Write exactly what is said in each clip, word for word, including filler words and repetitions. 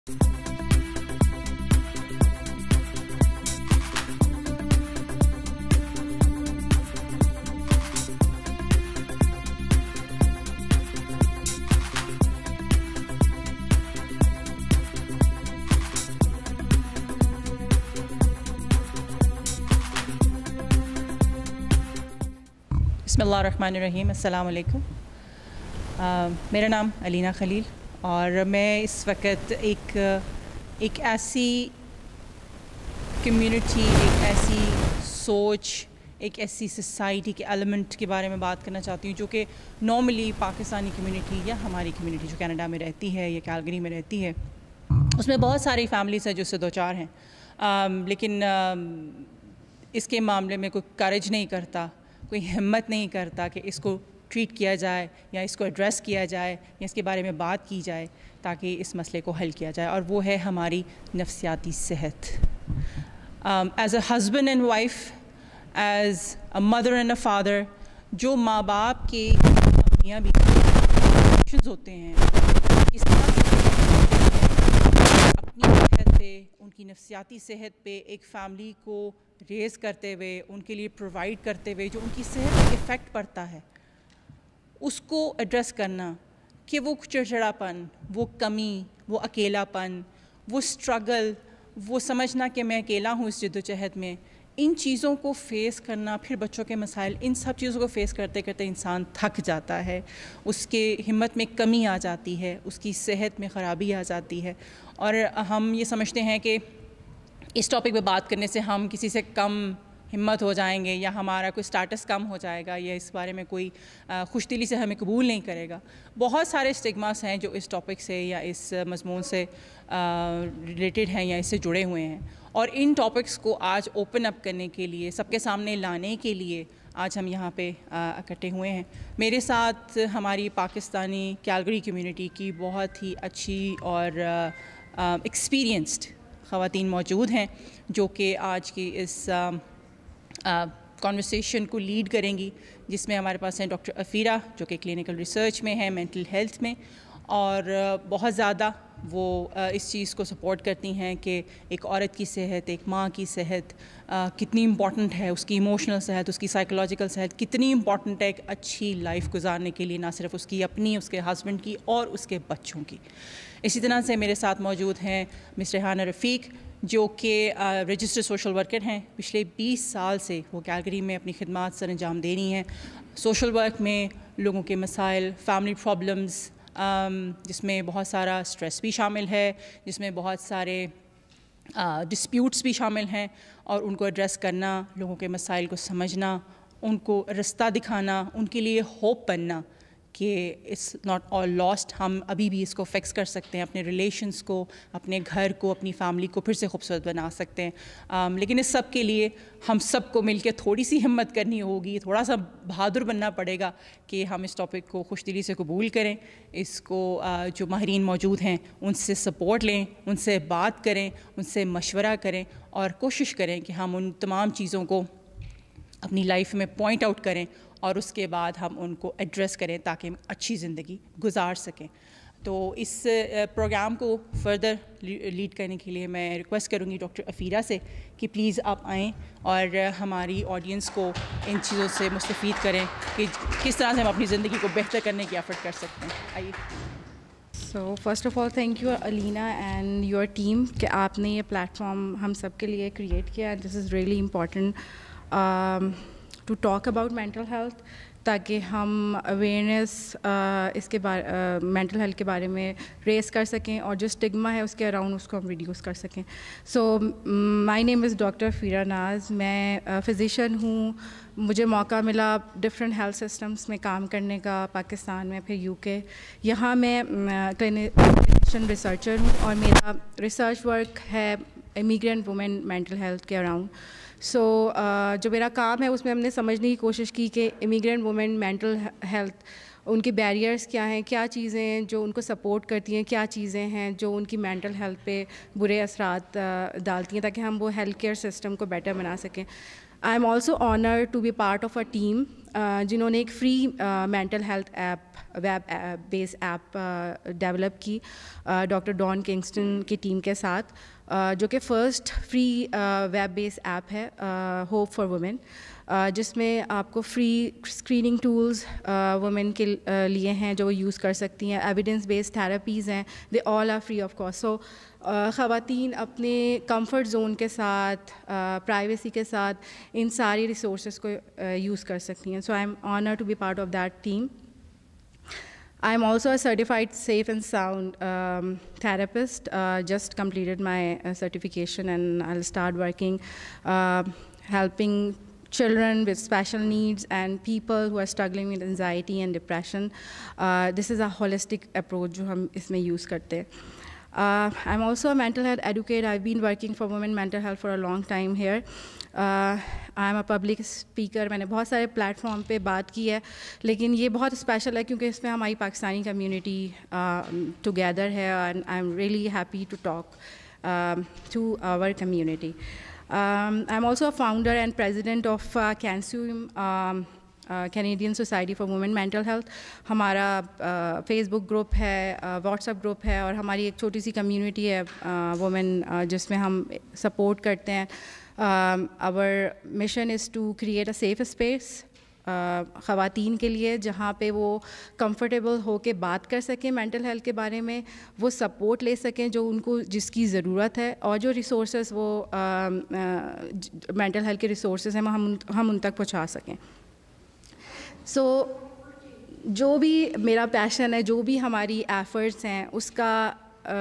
بسم اللہ الرحمن الرحیم. السلام علیکم. میرا نام علینا خلیل اور میں اس وقت ایک ایک ایسی کمیونٹی، ایک ایسی سوچ، ایک ایسی سوسائٹی کے ایلیمنٹ کے بارے میں بات کرنا چاہتی ہوں جو کہ نارملی پاکستانی کمیونٹی یا ہماری کمیونٹی جو کینیڈا میں رہتی ہے یا کیلگری میں رہتی ہے، اس میں بہت ساری فیملیز ہیں جو اس سے دو چار ہیں، لیکن اس کے معاملے میں کوئی کریج نہیں کرتا، کوئی ہمت نہیں کرتا کہ اس کو ٹریٹ کیا جائے یا اس کو ایڈریس کیا جائے یا اس کے بارے میں بات کی جائے تاکہ اس مسئلے کو حل کیا جائے، اور وہ ہے ہماری نفسیاتی صحت. As a husband and wife, as a mother and a father, جو ماں باپ کے میاں بیوی ہوتے ہیں، اس طرح اپنی صحت پہ، ان کی نفسیاتی صحت پہ ایک فیملی کو ریز کرتے ہوئے، ان کے لیے پرووائڈ کرتے ہوئے جو ان کی صحت پہ افیکٹ پڑتا ہے، اس کو ایڈریس کرنا کہ وہ چڑچڑاپن، وہ کمی، وہ اکیلا پن، وہ اسٹرگل، وہ سمجھنا کہ میں اکیلا ہوں اس جدوجہد میں، ان چیزوں کو فیس کرنا، پھر بچوں کے مسائل، ان سب چیزوں کو فیس کرتے کرتے انسان تھک جاتا ہے، اس کے ہمت میں کمی آ جاتی ہے، اس کی صحت میں خرابی آ جاتی ہے. اور ہم یہ سمجھتے ہیں کہ اس ٹاپک پہ بات کرنے سے ہم کسی سے کم ہمت ہو جائیں گے یا ہمارا کوئی سٹیٹس کم ہو جائے گا یا اس بارے میں کوئی خوش دلی سے ہمیں قبول نہیں کرے گا. بہت سارے اسٹگماس ہیں جو اس ٹاپک سے یا اس مضمون سے ریلیٹڈ ہیں یا اس سے جڑے ہوئے ہیں، اور ان ٹاپکس کو آج اوپن اپ کرنے کے لیے، سب کے سامنے لانے کے لیے آج ہم یہاں پہ اکٹھے ہوئے ہیں. میرے ساتھ ہماری پاکستانی کیلگری کمیونٹی کی بہت ہی اچھی اور ایکسپیرینسڈ خواتین موجود ہیں جو کہ آج کی اس کانورسیشن کو لیڈ کریں گی، جس میں ہمارے پاس ہیں ڈاکٹر افیرہ جو کہ کلینکل ریسرچ میں ہیں، مینٹل ہیلتھ میں، اور بہت زیادہ وہ اس چیز کو سپورٹ کرتی ہیں کہ ایک عورت کی صحت، ایک ماں کی صحت کتنی امپورٹنٹ ہے، اس کی ایموشنل صحت، اس کی سائیکولوجیکل صحت کتنی امپورٹنٹ ہے ایک اچھی لائف گزارنے کے لیے، نہ صرف اس کی اپنی، اس کے ہسبینڈ کی اور اس کے بچوں کی. اسی طرح سے میرے ساتھ موجود ہیں مس ریحانہ رفیق جو کہ رجسٹرڈ سوشل ورکر ہیں. پچھلے بیس سال سے وہ کیلگری میں اپنی خدمات سر انجام دے رہی ہیں سوشل ورک میں، لوگوں کے مسائل، فیملی پرابلمز، جس میں بہت سارا اسٹریس بھی شامل ہے، جس میں بہت سارے ڈسپیوٹس بھی شامل ہیں، اور ان کو ایڈریس کرنا، لوگوں کے مسائل کو سمجھنا، ان کو رستہ دکھانا، ان کے لیے ہوپ بننا کہ اٹس ناٹ آل لاسٹ، ہم ابھی بھی اس کو فکس کر سکتے ہیں، اپنے ریلیشنس کو، اپنے گھر کو، اپنی فیملی کو پھر سے خوبصورت بنا سکتے ہیں. لیکن اس سب کے لیے ہم سب کو مل کے تھوڑی سی ہمت کرنی ہوگی، تھوڑا سا بہادر بننا پڑے گا کہ ہم اس ٹاپک کو خوش دلی سے قبول کریں، اس کو جو ماہرین موجود ہیں ان سے سپورٹ لیں، ان سے بات کریں، ان سے مشورہ کریں، اور کوشش کریں کہ ہم ان تمام چیزوں کو اپنی لائف میں پوائنٹ آؤٹ کریں اور اس کے بعد ہم ان کو ایڈریس کریں تاکہ ہم اچھی زندگی گزار سکیں. تو اس پروگرام کو فردر لیڈ کرنے کے لیے میں ریکویسٹ کروں گی ڈاکٹر افیرہ سے کہ پلیز آپ آئیں اور ہماری آڈینس کو ان چیزوں سے مستفید کریں کہ کس طرح سے ہم اپنی زندگی کو بہتر کرنے کی ایفرٹ کر سکتے ہیں. آئیے. So first of all thank you Alina and your team کہ آپ نے یہ پلیٹفارم ہم سب کے لیے کریٹ کیا. This is really important to talk about mental health, تاکہ ہم اویئرنیس اس کے بارے مینٹل ہیلتھ کے بارے میں ریز کر سکیں، اور جو اسٹگما ہے اس کے اراؤنڈ اس کو ہم ریڈیوس کر سکیں. So my name is doctor Afira Naz. میں فزیشین ہوں. مجھے موقع ملا ڈفرینٹ ہیلتھ سسٹمس میں کام کرنے کا، پاکستان میں، پھر یو کے. یہاں میں کلینیشین ریسرچر ہوں اور میرا ریسرچ ورک ہے امیگرینٹ وومن مینٹل ہیلتھ کے اراؤنڈ. سو جو میرا کام ہے اس میں ہم نے سمجھنے کی کوشش کی کہ امیگرینٹ وومن مینٹل ہیلتھ، ان کے بیریئرس کیا ہیں، کیا چیزیں ہیں جو ان کو سپورٹ کرتی ہیں، کیا چیزیں ہیں جو ان کی مینٹل ہیلتھ پہ برے اثرات ڈالتی ہیں، تاکہ ہم وہ ہیلتھ کیئر سسٹم کو بیٹر بنا سکیں. I am also honored to be part of a team جنہوں نے ایک free mental health app web base app develop کی ڈاکٹر ڈان کنگسٹن کی ٹیم کے ساتھ, جو کہ first free web base app ہے ہوپ فار وومن, جس میں آپ کو فری اسکریننگ ٹولز وومن کے لیے ہیں جو وہ یوز کر سکتی ہیں, ایویڈنس بیسڈ تھراپیز ہیں, they all are free of cost. So خواتین اپنے کمفرٹ زون کے ساتھ, پرائیویسی کے ساتھ ان ساری ریسورسز کو یوز کر سکتی ہیں. So I am honour to be part of that team. I am also a certified safe and sound um, therapist. Uh, just completed my uh, certification, and I'll start working uh, helping children with special needs and people who are struggling with anxiety and depression. Uh, this is a holistic approach جو ہم اس میں use کرتے ہیں. Uh, I'm also a mental health educator. I've been working for women mental health for a long time here. Uh, I'm a public speaker. میں نے بہت سارے plate form پہ بات کی ہے, لیکن یہ بہت اسپیشل ہے کیونکہ اس میں ہماری پاکستانی کمیونٹی ٹوگیدر ہے, and I am really happy to talk to our community. I'm also a founder and president of uh, CanSUM, um, Canadian society for women mental health. ہمارا فیس بک گروپ ہے, WhatsApp group ہے, اور ہماری ایک چھوٹی سی community ہے women جس میں ہم سپورٹ کرتے ہیں. Our mission is to create a safe space خواتین کے لیے, جہاں پہ وہ کمفرٹیبل ہو کے بات کر سکیں مینٹل ہیلتھ کے بارے میں, وہ سپورٹ لے سکیں جو ان کو جس کی ضرورت ہے, اور جو ریسورسز وہ مینٹل ہیلتھ کے ریسورسز ہیں ہم ہم ان تک پہنچا سکیں. سو جو بھی میرا پیشن ہے, جو بھی ہماری ایفرٹس ہیں, اس کا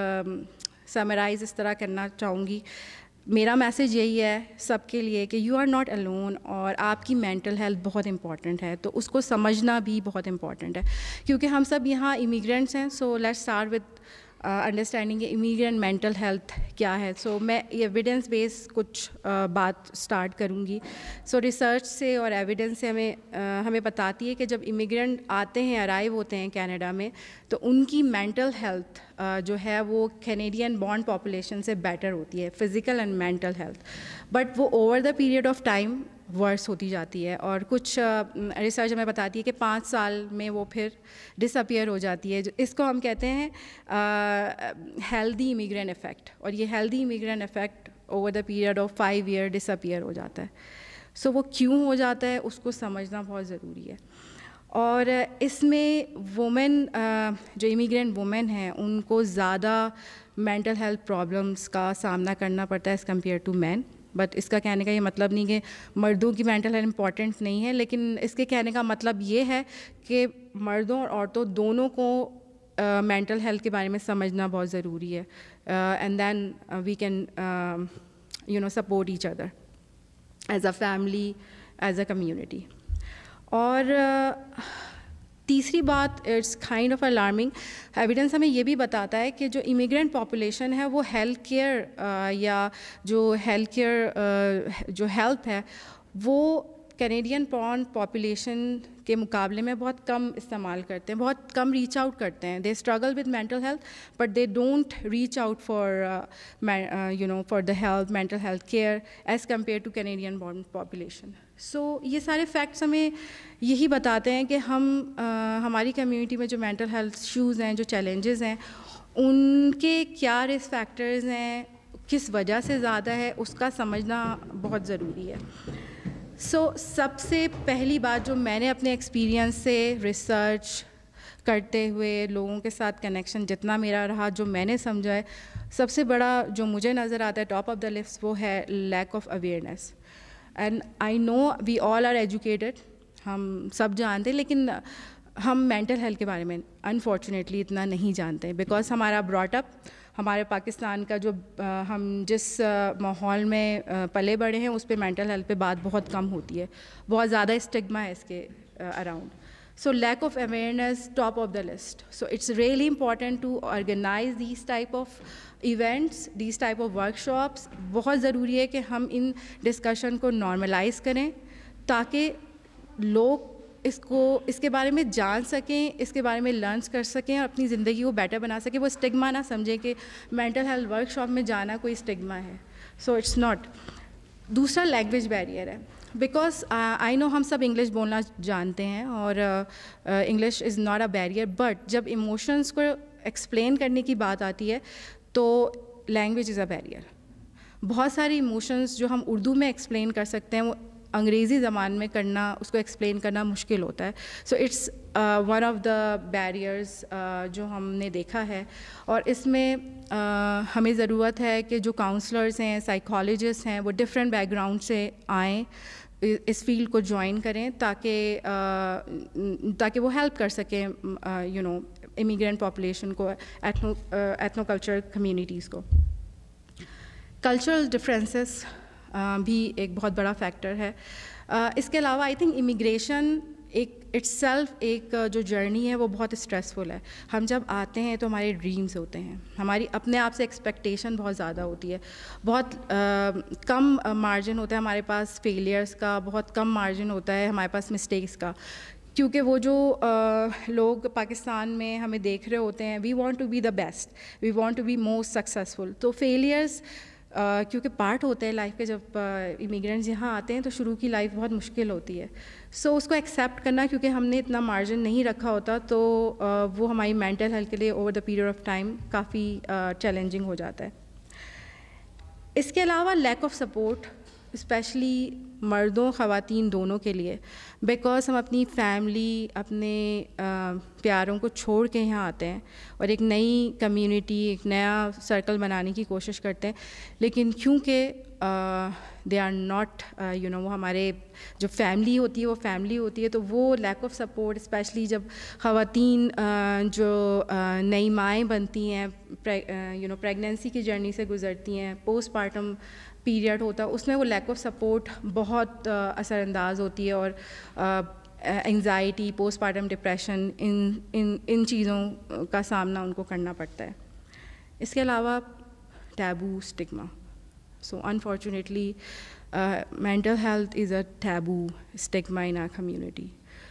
سمرائز اس طرح کرنا چاہوں گی. میرا میسیج یہی ہے سب کے لیے کہ یو آر ناٹ الون, اور آپ کی مینٹل ہیلتھ بہت امپورٹنٹ ہے, تو اس کو سمجھنا بھی بہت امپورٹنٹ ہے, کیونکہ ہم سب یہاں امیگرینٹس ہیں. So let's start with understanding immigrant mental health کیا ہے. سو میں ایویڈنس بیس کچھ بات اسٹارٹ کروں گی. سو ریسرچ سے اور ایویڈنس سے ہمیں ہمیں بتاتی ہے کہ جب امیگرینٹ آتے ہیں, ارائیو ہوتے ہیں کینیڈا میں, تو ان کی مینٹل ہیلتھ جو ہے وہ کینیڈین بورن پاپولیشن سے بیٹر ہوتی ہے, physical and mental health. But وہ over the period of time worse ہوتی جاتی ہے, اور کچھ ریسرچ ہمیں بتاتی ہے کہ پانچ سال میں وہ پھر ڈس اپیئر ہو جاتی ہے. اس کو ہم کہتے ہیں ہیلدی امیگرینٹ افیکٹ, اور یہ healthy immigrant effect over the period of five year disappear ہو جاتا ہے. سو وہ کیوں ہو جاتا ہے اس کو سمجھنا بہت ضروری ہے. اور اس میں وومن جو امیگرینٹ وومن ہیں ان کو زیادہ مینٹل ہیلتھ پرابلمس کا سامنا کرنا پڑتا ہے as compare to men. But اس کا کہنے کا یہ مطلب نہیں کہ مردوں کی مینٹل ہیلتھ امپورٹنٹ نہیں ہے, لیکن اس کے کہنے کا مطلب یہ ہے کہ مردوں اور عورتوں دونوں کو مینٹل ہیلتھ کے بارے میں سمجھنا بہت ضروری ہے, and then we can you know support each other as a family, as a community. اور تیسری بات, it's kind of alarming, evidence ہمیں یہ بھی بتاتا ہے کہ جو امیگرینٹ پاپولیشن ہے وہ ہیلتھ کیئر یا جو ہیلتھ کیئر جو ہیلتھ ہے وہ کینیڈین بورن پاپولیشن کے مقابلے میں بہت کم استعمال کرتے ہیں, بہت کم ریچ آؤٹ کرتے ہیں. They struggle with mental health but they don't reach out for you know for the health mental health care as compare to Canadian born population. So یہ سارے فیکٹس ہمیں یہی بتاتے ہیں کہ ہم ہماری کمیونٹی میں جو مینٹل ہیلتھ ایشوز ہیں, جو چیلنجز ہیں, ان کے کیا رسک فیکٹرز ہیں, کس وجہ سے زیادہ ہے, اس کا سمجھنا بہت ضروری ہے. سو so, سب سے پہلی بات جو میں نے اپنے ایکسپیرینس سے ریسرچ کرتے ہوئے لوگوں کے ساتھ کنیکشن جتنا میرا رہا, جو میں نے سمجھا ہے سب سے بڑا جو مجھے نظر آتا ہے ٹاپ آف دا لسٹ, وہ ہے lack of awareness. And I know we all are educated, ہم سب جانتے ہیں, لیکن ہم مینٹل ہیلتھ کے بارے میں انفارچونیٹلی اتنا نہیں جانتے, بیکاز ہمارا براٹ اپ, ہمارے پاکستان کا جو ہم جس ماحول میں پلے بڑے ہیں اس پہ مینٹل ہیلتھ پہ بات بہت کم ہوتی ہے, بہت زیادہ اسٹگما ہے اس کے around. So lack of awareness top of the list. So it's really important to organise these type of events, these type of workshops. بہت ضروری ہے کہ ہم ان ڈسکشن کو نارملائز کریں تاکہ لوگ اس کو اس کے بارے میں جان سکیں, اس کے بارے میں لرنس کر سکیں, اور اپنی زندگی کو بیٹر بنا سکیں. وہ اسٹگما نہ سمجھیں کہ مینٹل ہیلتھ ورک شاپ میں جانا کوئی اسٹگما ہے. So it's not. دوسرا لینگویج بیریئر ہے. بیکاز آئی نو ہم سب انگلش بولنا جانتے ہیں اور English is not a barrier, but جب ایموشنس کو ایکسپلین کرنے کی بات آتی ہے تو لینگویج از اے بیریئر. بہت ساری ایموشنس جو ہم اردو میں ایکسپلین کر سکتے ہیں وہ انگریزی زبان میں کرنا, اس کو ایکسپلین کرنا مشکل ہوتا ہے. So it's one of the barriers جو ہم نے دیکھا ہے, اور اس میں uh, ہمیں ضرورت ہے کہ جو کاؤنسلرز ہیں, سائیکالوجسٹ ہیں, وہ ڈفرینٹ بیک گراؤنڈ سے آئیں, اس فیلڈ کو جوائن کریں تاکہ uh, تاکہ وہ ہیلپ کر سکیں یو نو امیگرینٹ پاپولیشن کو, ایتھنو ایتھنو کلچرل کمیونٹیز کو. کلچرل ڈفرینسز بھی ایک بہت بڑا فیکٹر ہے. اس کے علاوہ آئی تھنک امیگریشن ایک اٹس سیلف ایک جو جرنی ہے وہ بہت اسٹریسفل ہے. ہم جب آتے ہیں تو ہمارے ڈریمز ہوتے ہیں, ہماری اپنے آپ سے ایکسپیکٹیشن بہت زیادہ ہوتی ہے, بہت کم مارجن ہوتا ہے ہمارے پاس فیلیئرس کا, بہت کم مارجن ہوتا ہے ہمارے پاس مسٹیکس کا, کیونکہ وہ جو لوگ پاکستان میں ہمیں دیکھ رہے ہوتے ہیں, we want to be the best, we want to be most successful. تو فیلیئرس کیونکہ پارٹ ہوتے ہیں لائف کے, جب امیگرینٹس یہاں آتے ہیں تو شروع کی لائف بہت مشکل ہوتی ہے. سو اس کو ایکسیپٹ کرنا, کیونکہ ہم نے اتنا مارجن نہیں رکھا ہوتا, تو وہ ہماری مینٹل ہیلتھ کے لیے over the period of time کافی چیلنجنگ ہو جاتا ہے. اس کے علاوہ لیک آف سپورٹ, اسپیشلی مردوں خواتین دونوں کے لیے, بیکاز ہم اپنی فیملی, اپنے پیاروں کو چھوڑ کے یہاں آتے ہیں اور ایک نئی کمیونٹی, ایک نیا سرکل بنانے کی کوشش کرتے ہیں, لیکن کیونکہ they are not you know وہ ہمارے جو فیملی ہوتی ہے وہ فیملی ہوتی ہے, تو وہ لیک آف سپورٹ, اسپیشلی جب خواتین جو نئی مائیں بنتی ہیں, یو نو پریگنینسی کی جرنی سے گزرتی ہیں, پوسٹ پارٹم پیریڈ ہوتا ہے, اس میں وہ لیک آف سپورٹ بہت اثر انداز ہوتی ہے, اور انگزائٹی, پوسٹ پارٹم ڈپریشن, ان ان ان چیزوں کا سامنا ان کو کرنا پڑتا ہے. اس کے علاوہ taboo, stigma. So unfortunately mental health is a taboo stigma in our community.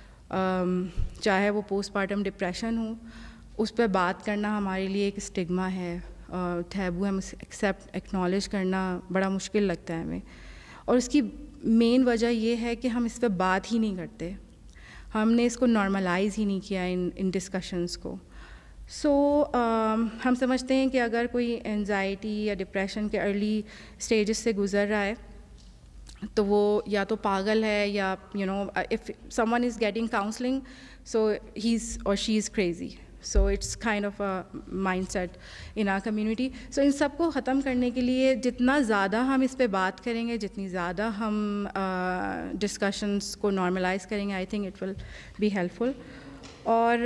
چاہے وہ پوسٹ پارٹم ڈپریشن ہو, اس پہ بات کرنا ہمارے لیے ایک اسٹگما ہے, ٹیبو ہے, ایکسیپٹ ایکنالج کرنا بڑا مشکل لگتا ہے ہمیں. اور اس کی مین وجہ یہ ہے کہ ہم اس پہ بات ہی نہیں کرتے, ہم نے اس کو نارملائز ہی نہیں کیا ان ان ڈسکشنس کو. سو ہم سمجھتے ہیں کہ اگر کوئی انزائٹی یا ڈپریشن کے ارلی اسٹیجز سے گزر رہا ہے تو وہ یا تو پاگل ہے, یا you know if someone is getting counselling so he is or she is crazy. So it's kind of a mindset in our community. So ان سب کو ختم کرنے کے لیے جتنا زیادہ ہم اس پہ بات کریں گے, جتنی زیادہ ہم ڈسکشنس کو نارملائز کریں گے, I think it will be helpful. اور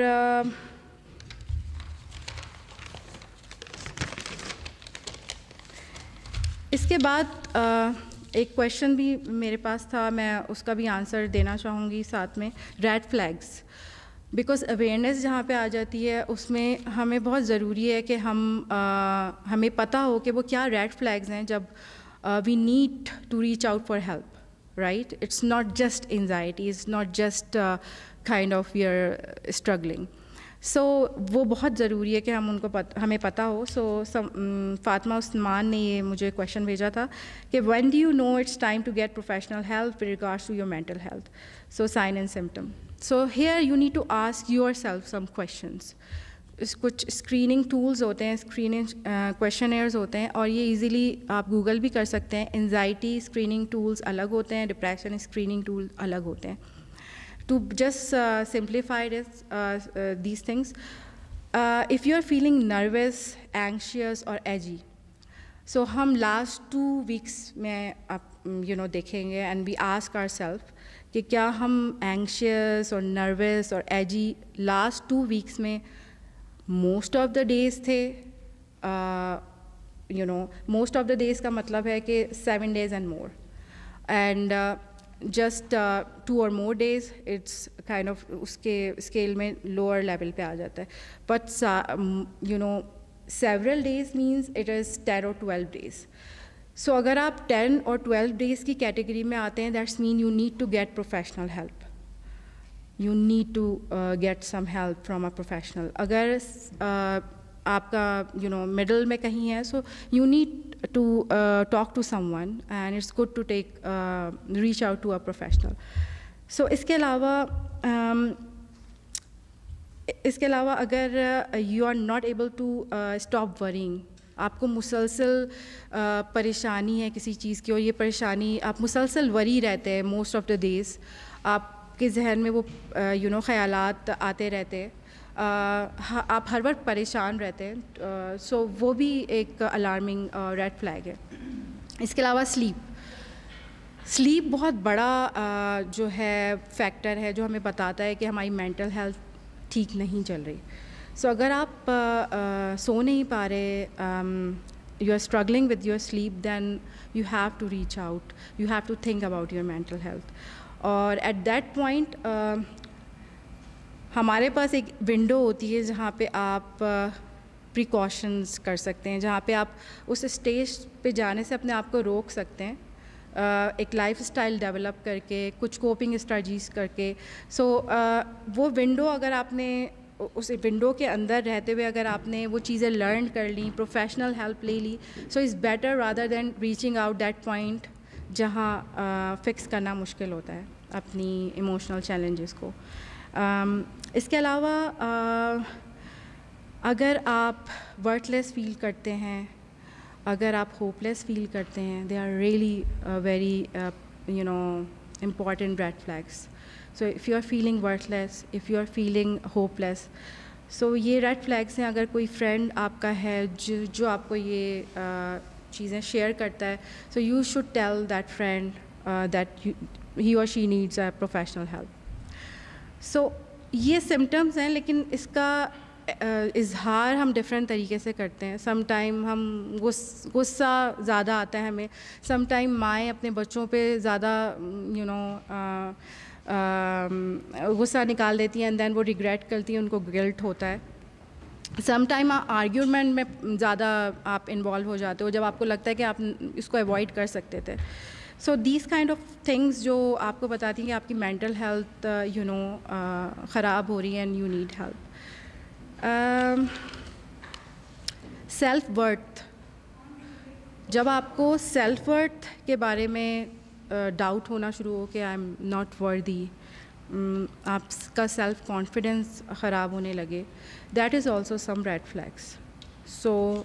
اس کے بعد ایک کویشچن بھی میرے پاس تھا, میں اس کا بھی آنسر دینا چاہوں گی ساتھ میں. ریڈ فلیگس, بیکاز اویئرنیس جہاں پہ آ جاتی ہے اس میں ہمیں بہت ضروری ہے کہ ہم ہمیں پتہ ہو کہ وہ کیا ریڈ فلیگز ہیں جب we need to reach out for help, right. It's not just anxiety, it's not just kind of we are struggling. So وہ بہت ضروری ہے کہ ہم ان کو ہمیں پتہ ہو. سو فاطمہ عثمان نے یہ مجھے کویشچن بھیجا تھا کہ when do you know it's time to get professional help with regards to your mental health. So sign and symptom. So here you need to ask yourself some questions. کچھ screening tools ہوتے ہیں, screening کویشچنیئرز ہوتے ہیں, اور یہ easily آپ Google بھی کر سکتے ہیں. انزائٹی اسکریننگ ٹولز الگ ہوتے ہیں, ڈپریشن اسکریننگ ٹول الگ ہوتے ہیں. To just uh, simplify this, uh, uh, these things, uh, if you are feeling nervous, anxious or edgy, so hum last two weeks mein you know dekhenge and we ask ourselves کہ کیا ہم anxious اور nervous اور edgy last two weeks میں most of the days تھے. uh, you know most of the days کا مطلب ہے کہ seven days and more, and uh, just two or more days it's kind of اس کے اسکیل میں لوور لیول پہ آ جاتا ہے. But you know several days means it is ten or twelve days. So اگر آپ ٹین اور ٹویلو ڈیز کی کیٹیگری میں آتے ہیں, that's mean you need to get professional help, you need to get some help from a professional. اگر آپ کا you know middle میں کہیں ہے, so you need to uh, talk to someone, and it's good to take uh, reach out to a professional. So iske alawa um, اس کے علاوہ اگر you are not able to stop worrying, آپ کو مسلسل پریشانی ہے کسی چیز کی, اور یہ پریشانی آپ مسلسل وری رہتے ہیں موسٹ آف دا ڈیز, آپ کے ذہن میں وہ یو نو خیالات آتے رہتے, آپ ہر وقت پریشان رہتے ہیں, سو وہ بھی ایک الارمنگ ریڈ فلیگ ہے. اس کے علاوہ سلیپ سلیپ بہت بڑا جو ہے فیکٹر ہے جو ہمیں بتاتا ہے کہ ہماری مینٹل ہیلتھ ٹھیک نہیں چل رہی. سو اگر آپ سو نہیں پا رہے, you are struggling with your sleep, then you have to reach out, you have to think about your mental health. اور ایٹ دیٹ پوائنٹ ہمارے پاس ایک ونڈو ہوتی ہے جہاں پہ آپ پریکاشنز کر سکتے ہیں, جہاں پہ آپ اس اسٹیج پہ جانے سے اپنے آپ کو روک سکتے ہیں, ایک لائف اسٹائل ڈیولپ کر کے, کچھ کوپنگ اسٹریٹجیز کر کے. سو وہ ونڈو اگر آپ نے اس ونڈو کے اندر رہتے ہوئے اگر آپ نے وہ چیزیں لرن کر لیں, پروفیشنل ہیلپ لے لی, so is better rather than reaching out that point جہاں فکس کرنا مشکل ہوتا ہے اپنی ایموشنل چیلنجز کو. اس کے علاوہ اگر آپ ورتھ لیس فیل کرتے ہیں, اگر آپ ہوپ لیس فیل کرتے ہیں, they are really very you know important red flags. So if you are feeling worthless, if you are feeling hopeless, so یہ ریڈ فلیگس ہیں. اگر کوئی فرینڈ آپ کا ہے جو جو آپ کو یہ چیزیں شیئر کرتا ہے, so you should tell that friend that he or she needs a professional help. So یہ سمٹمز ہیں, لیکن اس کا اظہار ہم ڈفرینٹ طریقے سے کرتے ہیں. سم ٹائم ہم غصہ زیادہ آتا ہے ہمیں, سم ٹائم مائیں اپنے بچوں پہ زیادہ یو نو غصہ نکال دیتی ہیں, اینڈ دین وہ ریگریٹ کرتی ہیں, ان کو گلٹ ہوتا ہے. سم ٹائم آرگیومنٹ میں زیادہ آپ انوالو ہو جاتے ہو جب آپ کو لگتا ہے کہ آپ اس کو اوائڈ کر سکتے تھے. So these kind of things جو آپ کو بتاتی ہیں کہ آپ کی مینٹل ہیلتھ یو نو خراب ہو رہی ہے and you need help. Self worth, جب آپ کو سیلف ورتھ کے بارے میں ڈاؤٹ ہونا شروع ہو کہ آئی ایم ناٹ ورتھی, آپ کا سیلف کانفیڈنس خراب ہونے لگے, that is also some red flags. So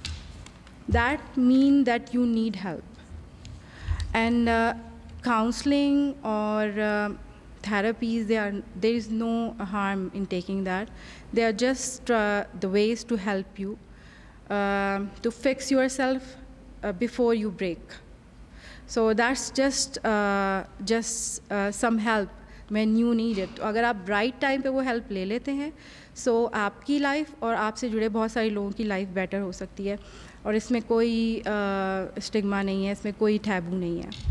that mean that you need help. And counselling or therapies, they are, there is no harm in taking that. They are just uh, the ways to help you uh, to fix yourself uh, before you break. So that's just uh, just uh, some help when you need it. اگر آپ right time پہ وہ help لے لیتے ہیں, سو آپ کی life اور آپ سے جڑے بہت سارے لوگوں کی لائف بیٹر ہو سکتی ہے, اور اس میں کوئی اسٹگما نہیں ہے, اس میں کوئی ٹیبو نہیں ہے.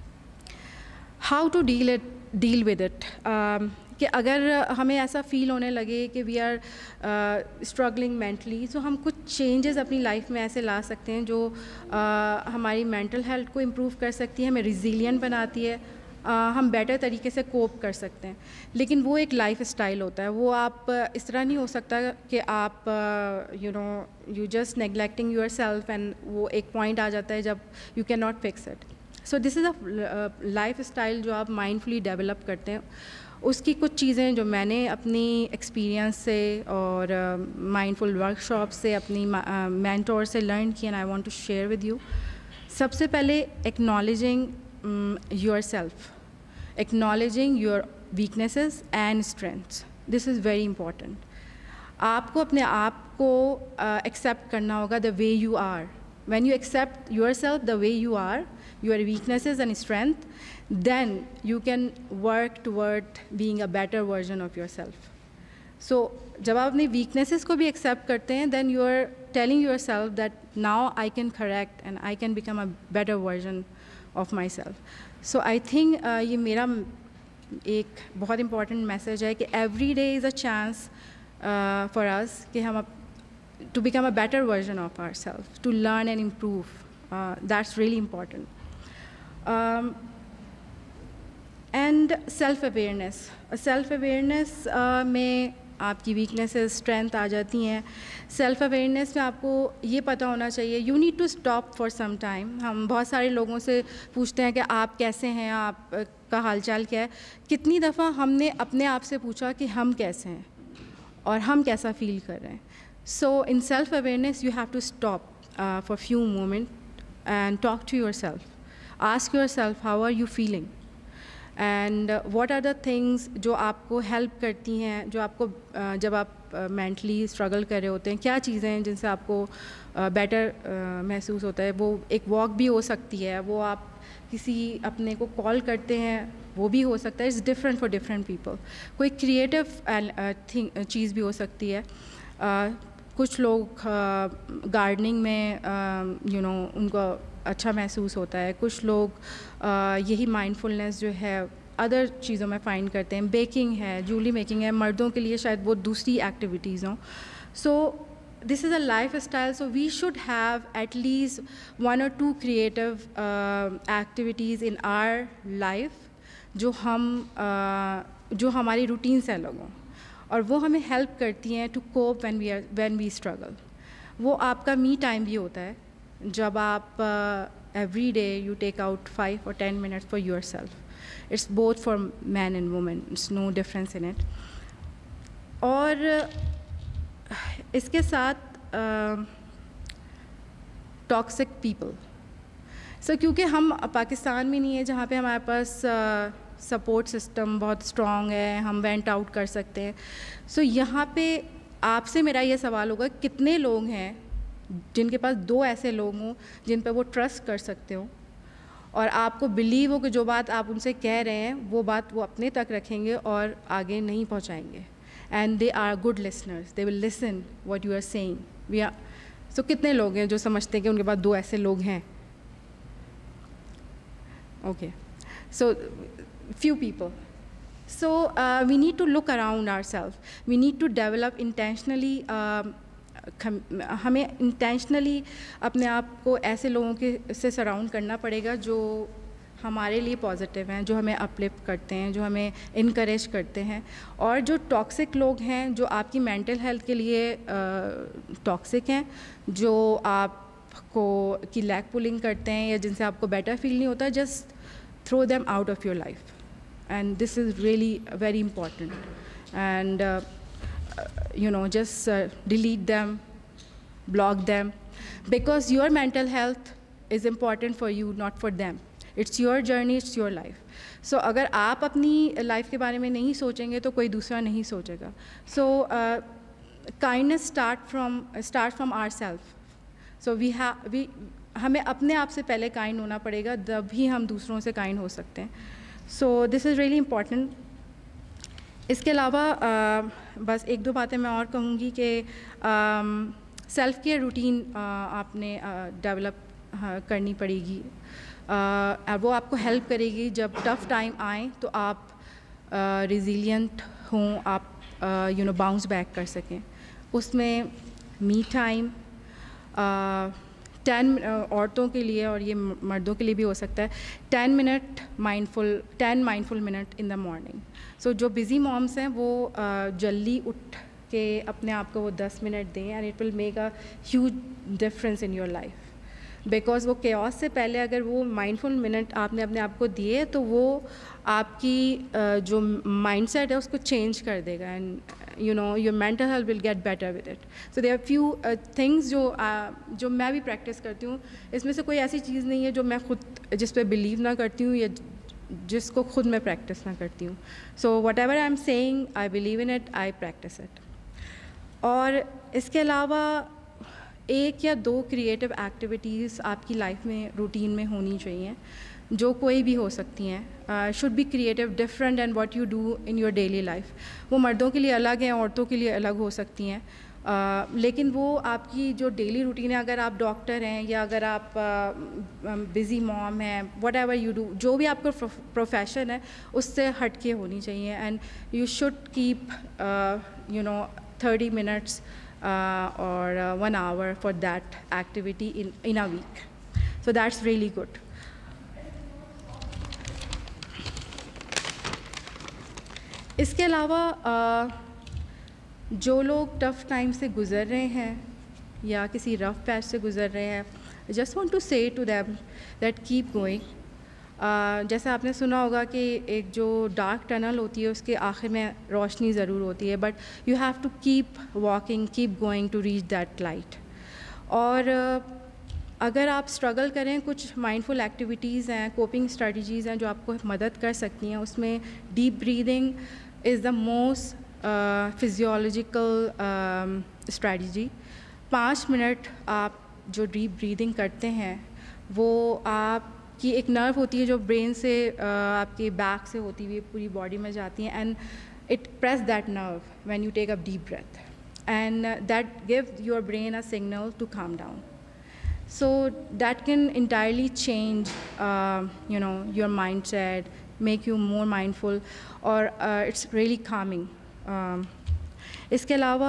How to deal it deal with it, کہ اگر ہمیں ایسا فیل ہونے لگے کہ we are struggling mentally, so ہم کچھ چینجز اپنی لائف میں ایسے لا سکتے ہیں جو ہماری مینٹل ہیلتھ کو امپروو کر سکتی ہے, ہمیں ریزیلینٹ بناتی ہے, ہم بیٹر طریقے سے کوپ کر سکتے ہیں. لیکن وہ ایک لائف اسٹائل ہوتا ہے, وہ آپ اس طرح نہیں ہو سکتا کہ آپ you know you just neglecting yourself, and وہ ایک پوائنٹ آ جاتا ہے جب you can not fix it. So this is a lifestyle جو آپ مائنڈفلی ڈیولپ کرتے ہیں. اس کی کچھ چیزیں جو میں نے اپنی ایکسپیرینس سے اور مائنڈفل ورک شاپ سے, اپنی مینٹور سے لرن کی, and I want to share with you. سب سے پہلے acknowledging yourself, acknowledging your weaknesses and strengths, this is very important. آپ کو اپنے آپ کو ایکسیپٹ کرنا ہوگا the way you are. When you accept yourself the way you are, your weaknesses and strength, then you can work toward being a better version of yourself. So jab aap apni weaknesses ko bhi accept karte hain, then you are telling yourself that now I can correct and I can become a better version of myself. So I think uh, ye mera ek bahut important message hai ki every day is a chance uh, for us ki hum to become a better version of ourselves, to learn and improve. Uh, that's really important. Um, and self-awareness. Self-awareness uh, میں آپ کی weaknesses strength آ جاتی ہیں. Self awareness میں آپ کو یہ پتہ ہونا چاہیے you need to stop for some time. ہم بہت سارے لوگوں سے پوچھتے ہیں کہ آپ کیسے ہیں, آپ کا حال چال کیا ہے. کتنی دفعہ ہم نے اپنے آپ سے پوچھا کہ ہم کیسے ہیں اور ہم کیسا فیل کر رہے ہیں. So in self awareness you have to stop for few moment and talk to yourself. Ask yourself how are you feeling and what are the things جو آپ کو ہیلپ کرتی ہیں, جو آپ کو جب آپ مینٹلی اسٹرگل کر رہے ہوتے ہیں, کیا چیزیں ہیں جن سے آپ کو بیٹر محسوس ہوتا ہے. وہ ایک واک بھی ہو سکتی ہے, وہ آپ کسی اپنے کو کال کرتے ہیں وہ بھی ہو سکتا ہے. It's different for different people. کوئی کریٹو تھنگ چیز بھی ہو سکتی ہے. کچھ لوگ گارڈننگ میں یو نو ان کو اچھا محسوس ہوتا ہے. کچھ لوگ یہی مائنڈ فلنس جو ہے ادر چیزوں میں فائنڈ کرتے ہیں. بیکنگ ہے, جولی میکنگ ہے, مردوں کے لیے شاید وہ دوسری ایکٹیویٹیز ہوں. So this is a lifestyle. So we should have at least one or two creative activities in our life جو ہم جو ہماری روٹین سے الگ ہوں اور وہ ہمیں ہیلپ کرتی ہیں to cope when we are when we struggle. وہ آپ کا می ٹائم بھی ہوتا ہے جب آپ every day you take out five or ten minutes for yourself. It's both for men and women, it's no difference in it. اور اس کے ساتھ ٹاکسک پیپل. سو کیونکہ ہم پاکستان میں نہیں ہیں جہاں پہ ہمارے پاس سپورٹ سسٹم بہت اسٹرانگ ہے, ہم وینٹ آؤٹ کر سکتے ہیں. سو یہاں پہ آپ سے میرا یہ سوال ہوگا کتنے لوگ ہیں جن کے پاس دو ایسے لوگ ہوں جن پہ وہ ٹرسٹ کر سکتے ہوں اور آپ کو بلیو ہو کہ جو بات آپ ان سے کہہ رہے ہیں وہ بات وہ اپنے تک رکھیں گے اور آگے نہیں پہنچائیں گے. And they are good listeners, they will listen what you are saying. We are so کتنے لوگ ہیں جو سمجھتے ہیں کہ ان کے پاس دو ایسے لوگ ہیں؟ Okay, so few people. So uh, we need to look around ourselves. We need to develop intentionally. Uh, ہمیں انٹینشنلی اپنے آپ کو ایسے لوگوں کے سے سراؤنڈ کرنا پڑے گا جو ہمارے لیے پازیٹیو ہیں, جو ہمیں اپلفٹ کرتے ہیں, جو ہمیں انکریج کرتے ہیں. اور جو ٹاکسک لوگ ہیں جو آپ کی مینٹل ہیلتھ کے لیے ٹاکسک ہیں, جو آپ کو کی لیگ پولنگ کرتے ہیں یا جن سے آپ کو بیٹر فیل نہیں ہوتا, just throw them out of your life. And this is really very important. And uh, uh, you know just uh, delete them, block them, because your mental health is important for you, not for them. It's your journey, it's your life. So اگر آپ اپنی life کے بارے میں نہیں سوچیں گے تو کوئی دوسرا نہیں سوچے گا. So uh, kindness start from start from ourselves. So we have we ہمیں اپنے آپ سے پہلے کائنڈ ہونا پڑے گا, تب ہی ہم دوسروں سے کائنڈ ہو سکتے ہیں. سو دس از ریئلی امپورٹنٹ. اس کے علاوہ بس ایک دو باتیں میں اور کہوں گی کہ سیلف کیئر روٹین آپ نے ڈیولپ کرنی پڑے گی. وہ آپ کو ہیلپ کرے گی جب ٹف ٹائم آئیں تو آپ ریزیلینٹ ہوں, آپ یو نو باؤنس بیک کر سکیں. اس میں می ٹائم ٹین عورتوں کے لیے اور یہ مردوں کے لیے بھی ہو سکتا ہے, ten minute mindful ten mindful minute in the morning. So جو بزی مومس ہیں وہ جلدی اٹھ کے اپنے آپ کو وہ دس منٹ دیں, and it will make a huge difference in your life. Because وہ کیوس سے پہلے اگر وہ مائنڈ فل منٹ آپ نے اپنے آپ کو دیے تو وہ آپ کی جو مائنڈ سیٹ ہے اس کو چینج کر دے گا, and you know your mental health will get better with it. So there are few things جو جو میں بھی پریکٹس کرتی ہوں. اس میں سے کوئی ایسی چیز نہیں ہے جو میں خود جس پہ بلیو نہ کرتی ہوں یا جس کو خود میں پریکٹس نہ کرتی ہوں. So whatever I am saying I believe in it, I practice it. اور اس کے علاوہ ایک یا دو کریٹو ایکٹیویٹیز آپ کی لائف میں روٹین میں ہونی چاہیے, جو کوئی بھی ہو سکتی ہیں. Should be creative, different and what you do in your daily life. وہ مردوں کے لیے الگ ہیں, عورتوں کے لیے الگ ہو سکتی ہیں, لیکن وہ آپ کی جو ڈیلی روٹین ہے, اگر آپ ڈاکٹر ہیں یا اگر آپ بزی موم ہیں, وٹ ایور یو ڈو, جو بھی آپ کا پروفیشن ہے اس سے ہٹ کے ہونی چاہیے. And you should keep you know thirty minutes or uh, one hour for that activity in in a week. So that's really good. اس کے علاوہ جو لوگ ٹف ٹائم سے گزر رہے ہیں یا کسی رف پیچ سے گزر رہے ہیں, just want to say to them that keep going. جیسے آپ نے سنا ہوگا کہ ایک جو ڈارک ٹنل ہوتی ہے اس کے آخر میں روشنی ضرور ہوتی ہے, but you have to keep walking, keep going to reach that light. اور اگر آپ اسٹرگل کریں, کچھ مائنڈفل ایکٹیویٹیز ہیں, کوپنگ اسٹریٹجیز ہیں جو آپ کو مدد کر سکتی ہیں. اس میں deep breathing is the most physiological strategy. پانچ منٹ آپ جو ڈیپ بریدنگ کرتے ہیں وہ آپ کی ایک نرو ہوتی ہے جو برین سے آپ کے بیک سے ہوتی ہوئی پوری باڈی میں جاتی ہیں, and it press that nerve when you take up deep breath, and that give your brain a signal to calm down. So that can entirely change, uh, you know, your mindset, make you more mindful, or uh, it's really calming. Um, اس کے علاوہ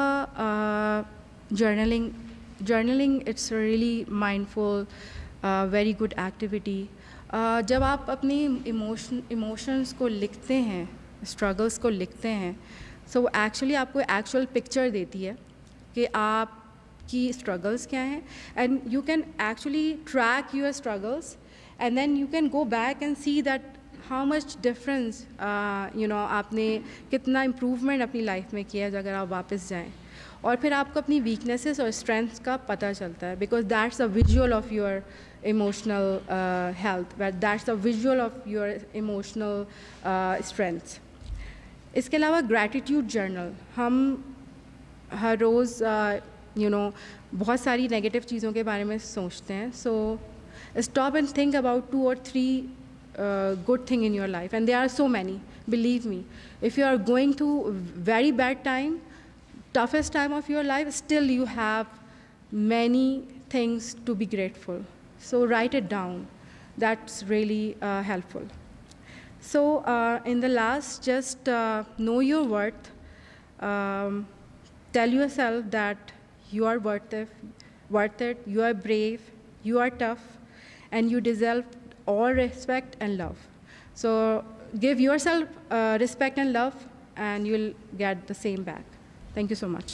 journaling, journaling it's a really mindful, uh, very good activity. uh, جب آپ اپنی emotion emotions کو لکھتے ہیں, struggles کو لکھتے ہیں, so actually آپ کو actual picture دیتی ہے کہ آپ کی اسٹرگلس کیا ہیں, and you can actually track your struggles, and then you can go back and see that how much difference you know آپ نے کتنا امپروومنٹ اپنی لائف میں کیا ہے اگر آپ واپس جائیں. اور پھر آپ کو اپنی ویکنیسز اور اسٹرینتھس کا پتہ چلتا ہے, because that's a visual of your emotional health, that's a visual of your emotional strengths. اس کے علاوہ گریٹیٹیوڈ جرنل, ہم ہر روز یو نو بہت ساری نگیٹو چیزوں کے بارے میں سوچتے ہیں. So stop and think about two or three good thing in your life, and there are so many, believe me. If you are going through very bad time, toughest time of your life, still you have many things to be grateful. So write it down. That's really uh, helpful. So uh, in the last, just uh, know your worth. Um, tell yourself that you are worth it, worth it, you are brave, you are tough, and you deserve all respect and love. So give yourself uh, respect and love, and you'll get the same back. Thank you so much.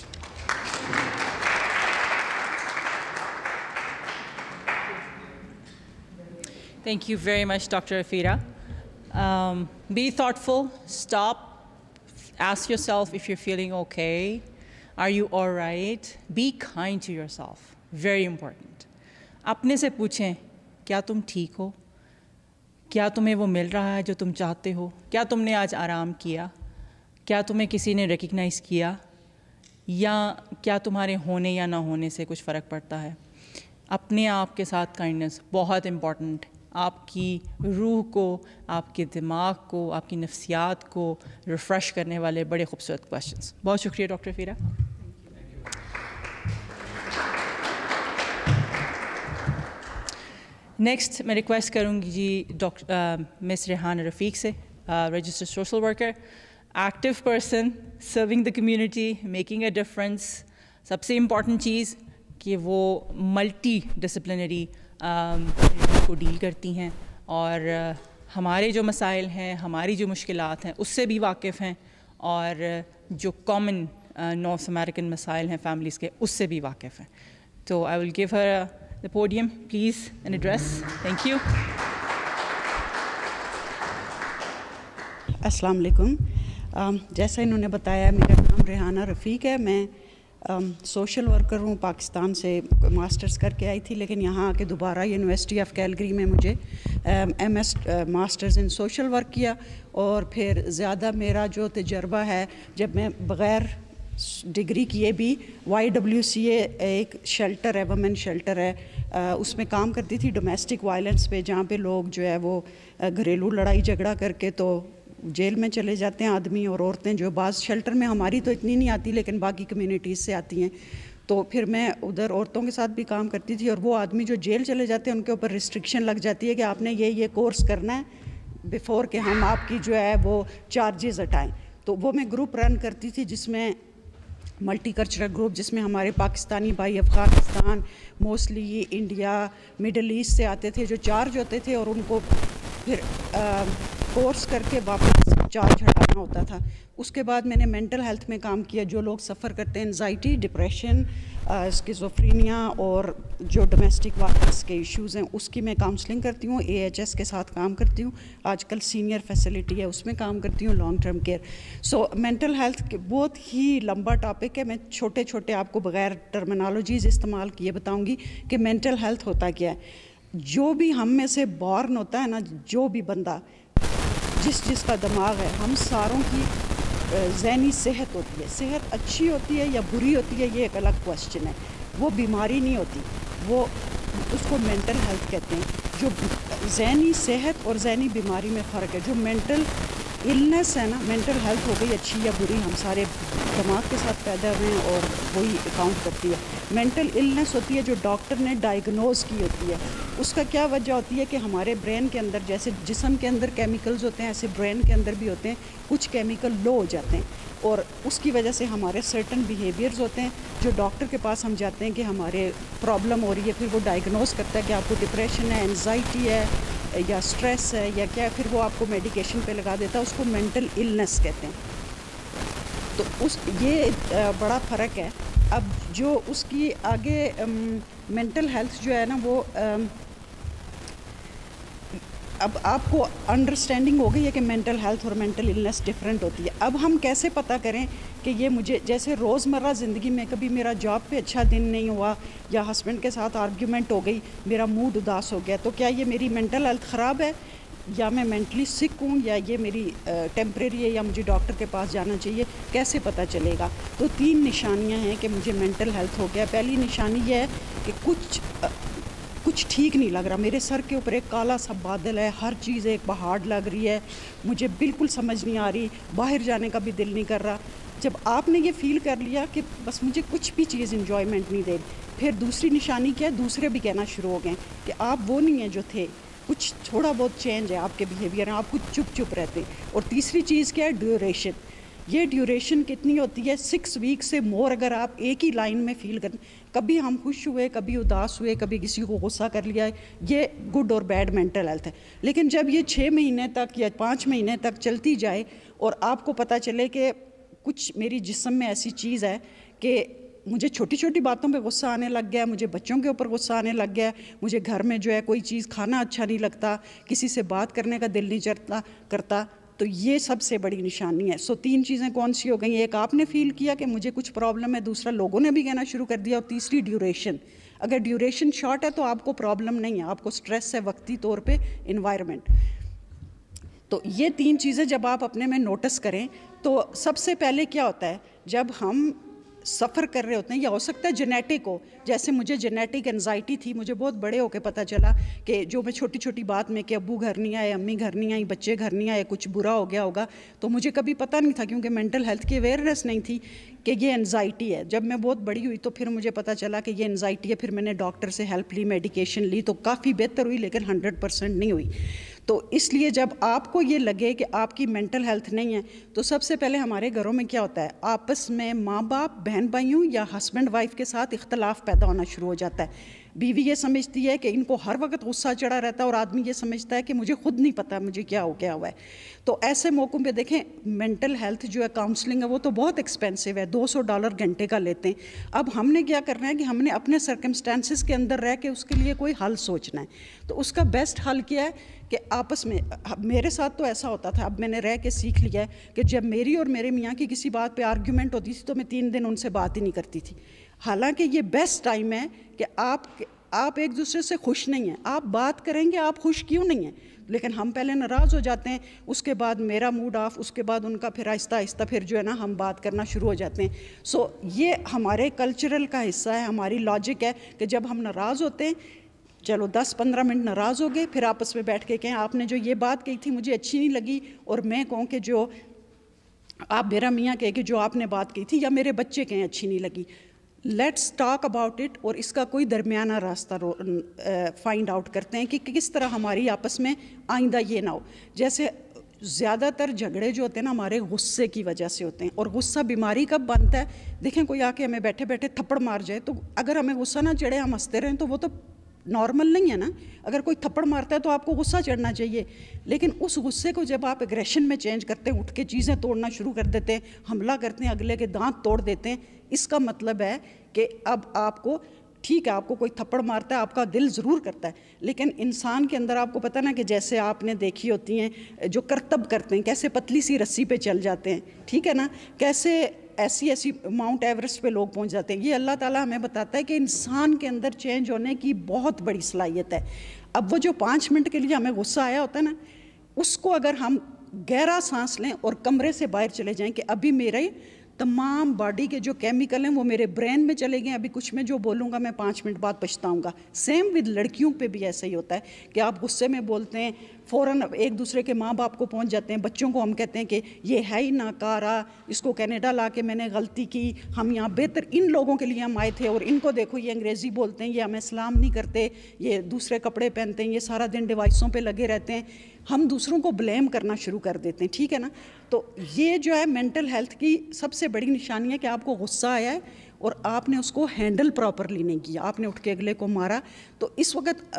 Thank you very much, Doctor Afira. Um, be thoughtful. Stop. Ask yourself if you're feeling okay. Are you all right? Be kind to yourself. Very important. اپنے سے پوچھیں, کیا تم ٹھیک ہو؟ کیا تمہیں وہ مل رہا ہے جو تم چاہتے ہو؟ کیا تم نے آج آرام کیا؟ کیا تمہیں کسی نے ریکگنائز کیا؟ یا کیا تمہارے ہونے یا نہ ہونے سے کچھ فرق پڑتا ہے؟ اپنے آپ کے ساتھ کائنڈنس بہت امپورٹنٹ. آپ کی روح کو, آپ کے دماغ کو, آپ کی نفسیات کو ریفریش کرنے والے بڑے خوبصورت کویشچنس. بہت شکریہ ڈاکٹر افیرا. نیکسٹ میں ریکویسٹ کروں گی جی ڈاکٹر مس ریحان رفیق سے, registered social worker, active person, serving the community, making a difference. سب سے امپورٹنٹ چیز کہ وہ ملٹی ڈسپلنری کو ڈیل کرتی ہیں, اور ہمارے جو مسائل ہیں, ہماری جو مشکلات ہیں اس سے بھی واقف ہیں, اور جو کامن نارتھ امریکن مسائل ہیں فیملیز کے اس سے بھی واقف ہیں. تو I will give her the podium, please, an address. Thank you. السلام علیکم. جیسا انہوں نے بتایا, میرا نام ریحانہ رفیق ہے. میں سوشل ورکر ہوں, پاکستان سے ماسٹرز کر کے آئی تھی, لیکن یہاں آ کے دوبارہ یونیورسٹی آف کیلگری میں مجھے M S masters in social work کیا. اور پھر زیادہ میرا جو تجربہ ہے, جب میں بغیر ڈگری کیے بھی وائی ڈبلیو سی اے ایک شیلٹر ہے, وومن شیلٹر ہے, اس میں کام کرتی تھی ڈومیسٹک وائلنس پہ, جہاں پہ لوگ جو ہے وہ گھریلو لڑائی جھگڑا کر کے تو جیل میں چلے جاتے ہیں آدمی اور عورتیں, جو بعض شیلٹر میں ہماری تو اتنی نہیں آتی لیکن باقی کمیونٹیز سے آتی ہیں. تو پھر میں ادھر عورتوں کے ساتھ بھی کام کرتی تھی, اور وہ آدمی جو جیل چلے جاتے ہیں ان کے اوپر ریسٹرکشن لگ جاتی ہے کہ آپ نے یہ یہ کورس کرنا ہے بیفور کہ ہم آپ کی جو ہے وہ چارجز ہٹائیں. تو وہ میں گروپ رن کرتی تھی جس میں ملٹی کلچرل گروپ, جس میں ہمارے پاکستانی بھائی Afghanistan, mostly India, Middle East سے آتے تھے جو چارج ہوتے تھے, اور ان کو پھر کورس کر کے واپس چارج ہٹانا ہوتا تھا. اس کے بعد میں نے مینٹل ہیلتھ میں کام کیا, جو لوگ سفر کرتے ہیں انزائٹی, ڈپریشن, اسکیزوفرینیا اور جو ڈومیسٹک وائلنس کے ایشوز ہیں اس کی میں کاؤنسلنگ کرتی ہوں. اے ایچ ایس کے ساتھ کام کرتی ہوں, آج کل سینئر فیسلٹی ہے اس میں کام کرتی ہوں, long term care. So mental health بہت ہی لمبا ٹاپک ہے, میں چھوٹے چھوٹے آپ کو بغیر ٹرمینالوجیز استعمال کیے بتاؤں گی کہ مینٹل ہیلتھ ہوتا کیا ہے. جو بھی ہم میں سے بورن ہوتا ہے نا, جو بھی بندہ جس جس کا دماغ ہے, ہم ساروں کی ذہنی صحت ہوتی ہے. صحت اچھی ہوتی ہے یا بری ہوتی ہے یہ ایک الگ کوشچن ہے, وہ بیماری نہیں ہوتی, وہ اس کو مینٹل ہیلتھ کہتے ہیں. جو ذہنی صحت اور ذہنی بیماری میں فرق ہے. جو مینٹل النس ہے نا, مینٹل ہیلتھ ہو گئی اچھی یا بری, ہم سارے دماغ کے ساتھ پیدا ہوئے ہیں اور وہی اکاؤنٹ کرتی ہے. مینٹل النس ہوتی ہے جو ڈاکٹر نے ڈائگنوز کی ہوتی ہے. اس کا کیا وجہ ہوتی ہے کہ ہمارے برین کے اندر جیسے جسم کے اندر کیمیکلز ہوتے ہیں ایسے برین کے اندر بھی ہوتے ہیں, کچھ کیمیکل لو ہو جاتے ہیں اور اس کی وجہ سے ہمارے سرٹن بیہیویئرز ہوتے ہیں. جو ڈاکٹر کے پاس ہم جاتے ہیں کہ ہمارے پرابلم ہو رہی ہے, پھر وہ ڈائگنوز کرتا ہے کہ آپ کو ڈپریشن ہے, انزائٹی ہے یا اسٹریس ہے یا کیا, پھر وہ آپ کو میڈیکیشن پہ لگا دیتا ہے. اس کو مینٹل النس کہتے ہیں. تو اس یہ بڑا فرق ہے. اب جو اس کی آگے مینٹل ہیلتھ جو ہے نا وہ اب آپ کو انڈرسٹینڈنگ ہو گئی ہے کہ مینٹل ہیلتھ اور مینٹل النس ڈفرینٹ ہوتی ہے. اب ہم کیسے پتہ کریں کہ یہ مجھے, جیسے روزمرہ زندگی میں کبھی میرا جاب پہ اچھا دن نہیں ہوا یا ہسبینڈ کے ساتھ آرگیومنٹ ہو گئی, میرا موڈ اداس ہو گیا, تو کیا یہ میری مینٹل ہیلتھ خراب ہے یا میں مینٹلی سک ہوں یا یہ میری ٹیمپریری ہے یا مجھے ڈاکٹر کے پاس جانا چاہیے, کیسے پتہ چلے گا؟ تو تین نشانیاں ہیں کہ مجھے مینٹل ہیلتھ ہو گیا. پہلی نشانی یہ ہے کہ کچھ کچھ ٹھیک نہیں لگ رہا, میرے سر کے اوپر ایک کالا سا بادل ہے, ہر چیز ایک پہاڑ لگ رہی ہے, مجھے بالکل سمجھ نہیں آ رہی, باہر جانے کا بھی دل نہیں کر رہا. جب آپ نے یہ فیل کر لیا کہ بس مجھے کچھ بھی چیز انجوائمنٹ نہیں دے رہی, پھر دوسری نشانی کیا ہے, دوسرے بھی کہنا شروع ہو گئے کہ آپ وہ نہیں ہیں جو تھے, کچھ تھوڑا بہت چینج ہے آپ کے بیہیویئر میں, آپ کچھ چپ چپ رہتے. اور تیسری چیز کیا ہے, ڈیوریشن. یہ ڈیوریشن کتنی ہوتی ہے, سکس ویک سے مور اگر آپ ایک ہی لائن میں فیل کریں, کبھی ہم خوش ہوئے, کبھی اداس ہوئے, کبھی کسی کو غصہ کر لیا, یہ گڈ اور بیڈ مینٹل ہیلتھ ہے. لیکن جب یہ چھ مہینے تک یا پانچ مہینے تک چلتی جائے اور آپ کو پتہ چلے کہ کچھ میری جسم میں ایسی چیز ہے کہ مجھے چھوٹی چھوٹی باتوں پہ غصہ آنے لگ گیا, مجھے بچوں کے اوپر غصہ آنے لگ گیا, مجھے گھر میں جو ہے کوئی چیز کھانا اچھا نہیں لگتا, کسی سے بات کرنے کا دل نہیں چرتا کرتا, تو یہ سب سے بڑی نشانی ہے. سو تین چیزیں کون سی ہو گئیں, ایک آپ نے فیل کیا کہ مجھے کچھ پرابلم ہے, دوسرا لوگوں نے بھی کہنا شروع کر دیا, اور تیسری ڈیوریشن. اگر ڈیوریشن شارٹ ہے تو آپ کو پرابلم نہیں ہے, آپ کو سٹریس ہے وقتی طور پہ, انوائرمنٹ. تو یہ تین چیزیں جب آپ اپنے میں نوٹس کریں تو سب سے پہلے کیا ہوتا ہے, جب ہم سفر کر رہے ہوتے ہیں یا ہو سکتا ہے جینیٹک ہو, جیسے مجھے جینیٹک انزائٹی تھی, مجھے بہت بڑے ہو کے پتہ چلا کہ جو میں چھوٹی چھوٹی بات میں کہ ابو گھر نہیں آئے, امی گھر نہیں آئی, بچے گھر نہیں آئے, کچھ برا ہو گیا ہوگا, تو مجھے کبھی پتہ نہیں تھا کیونکہ مینٹل ہیلتھ کی اویئرنیس نہیں تھی کہ یہ انزائٹی ہے. جب میں بہت بڑی ہوئی تو پھر مجھے پتہ چلا کہ یہ انزائٹی ہے, پھر میں نے ڈاکٹر سے ہیلپ لی, میڈیکیشن لی, تو کافی بہتر ہوئی, لیکن ہنڈریڈ پرسینٹ نہیں ہوئی. تو اس لیے جب آپ کو یہ لگے کہ آپ کی مینٹل ہیلتھ نہیں ہے تو سب سے پہلے ہمارے گھروں میں کیا ہوتا ہے, آپس میں ماں باپ, بہن بھائیوں یا ہسبینڈ وائف کے ساتھ اختلاف پیدا ہونا شروع ہو جاتا ہے. بیوی یہ سمجھتی ہے کہ ان کو ہر وقت غصہ چڑھا رہتا ہے, اور آدمی یہ سمجھتا ہے کہ مجھے خود نہیں پتہ مجھے کیا ہو گیا ہوا ہے. تو ایسے موقعوں پہ دیکھیں مینٹل ہیلتھ جو ہے کاؤنسلنگ ہے وہ تو بہت ایکسپینسو ہے, دو سو ڈالر گھنٹے کا لیتے ہیں. اب ہم نے کیا کرنا ہے کہ ہم نے اپنے سرکمسٹانسز کے اندر رہ کے اس کے لیے کوئی حل سوچنا ہے. تو اس کا بیسٹ حل کیا ہے کہ آپس میں, میرے ساتھ تو ایسا ہوتا تھا, اب میں نے رہ کے سیکھ لیا ہے کہ جب میری اور میرے میاں کی کسی بات پہ آرگیومنٹ ہوتی تھی تو میں تین دن ان سے بات ہی نہیں کرتی تھی. حالانکہ یہ بیسٹ ٹائم ہے کہ آپ آپ ایک دوسرے سے خوش نہیں ہیں, آپ بات کریں گے آپ خوش کیوں نہیں ہیں, لیکن ہم پہلے ناراض ہو جاتے ہیں, اس کے بعد میرا موڈ آف, اس کے بعد ان کا, پھر آہستہ آہستہ پھر جو ہے نا ہم بات کرنا شروع ہو جاتے ہیں. سو یہ ہمارے کلچرل کا حصہ ہے, ہماری لاجک ہے کہ جب ہم ناراض ہوتے ہیں, چلو دس پندرہ منٹ ناراض ہو گئے, پھر آپس میں بیٹھ کے کہیں آپ نے جو یہ بات کہی تھی مجھے اچھی نہیں لگی, اور میں کہوں کہ جو آپ, میرا میاں کہے کہ جو آپ نے بات کہی تھی, یا میرے بچے کہیں اچھی نہیں لگی, لیٹس ٹاک اباؤٹ اٹ, اور اس کا کوئی درمیانہ راستہ فائنڈ آؤٹ کرتے ہیں کہ کس طرح ہماری آپس میں آئندہ یہ نہ ہو. جیسے زیادہ تر جھگڑے جو ہوتے ہیں نا ہمارے غصے کی وجہ سے ہوتے ہیں, اور غصہ بیماری کب بنتا ہے, دیکھیں کوئی آ کے ہمیں بیٹھے بیٹھے تھپڑ مار جائے, تو اگر ہمیں غصہ نہ چڑھے, ہم ہنستے رہیں, تو وہ تو نارمل نہیں ہے نا. اگر کوئی تھپڑ مارتا ہے تو آپ کو غصہ چڑھنا چاہیے, لیکن اس غصے کو جب آپ ایگریشن میں چینج کرتے ہیں, اٹھ کے چیزیں توڑنا شروع کر دیتے ہیں, حملہ کرتے ہیں, اگلے کے دانت توڑ دیتے ہیں, اس کا مطلب ہے کہ اب آپ کو ٹھیک ہے, آپ کو کوئی تھپڑ مارتا ہے, آپ کا دل ضرور کرتا ہے, لیکن انسان کے اندر آپ کو پتہ نا کہ جیسے آپ نے دیکھی ہوتی ہیں جو کرتب کرتے ہیں, کیسے پتلی سی رسی پہ چل جاتے ہیں, ٹھیک ہے نا, کیسے ایسی ایسی ماؤنٹ ایوریسٹ پہ لوگ پہنچ جاتے ہیں. یہ اللہ تعالیٰ ہمیں بتاتا ہے کہ انسان کے اندر چینج ہونے کی بہت بڑی صلاحیت ہے. اب وہ جو پانچ منٹ کے لیے ہمیں غصہ آیا ہوتا ہے نا, اس کو اگر ہم گہرا سانس لیں اور کمرے سے باہر چلے جائیں کہ ابھی میرے تمام باڈی کے جو کیمیکل ہیں وہ میرے برین میں چلے گئے, ابھی کچھ میں جو بولوں گا میں پانچ منٹ بعد پچھتاؤں گا. سیم ود لڑکیوں پہ بھی ایسا ہی ہوتا ہے کہ آپ غصے میں بولتے ہیں, فوراً ایک دوسرے کے ماں باپ کو پہنچ جاتے ہیں. بچوں کو ہم کہتے ہیں کہ یہ ہے ہی ناکارہ, اس کو کینیڈا لا کے میں نے غلطی کی, ہم یہاں بہتر ان لوگوں کے لیے ہم آئے تھے, اور ان کو دیکھو یہ انگریزی بولتے ہیں, یہ ہمیں سلام نہیں کرتے, یہ دوسرے کپڑے پہنتے ہیں, یہ سارا دن ڈیوائسوں پہ لگے رہتے ہیں. ہم دوسروں کو بلیم کرنا شروع کر دیتے ہیں, ٹھیک ہے نا. تو یہ جو ہے مینٹل ہیلتھ کی سب سے بڑی نشانی ہے کہ آپ کو غصہ آیا ہے اور آپ نے اس کو ہینڈل پراپرلی نہیں کیا, آپ نے اٹھ کے اگلے کو مارا. تو اس وقت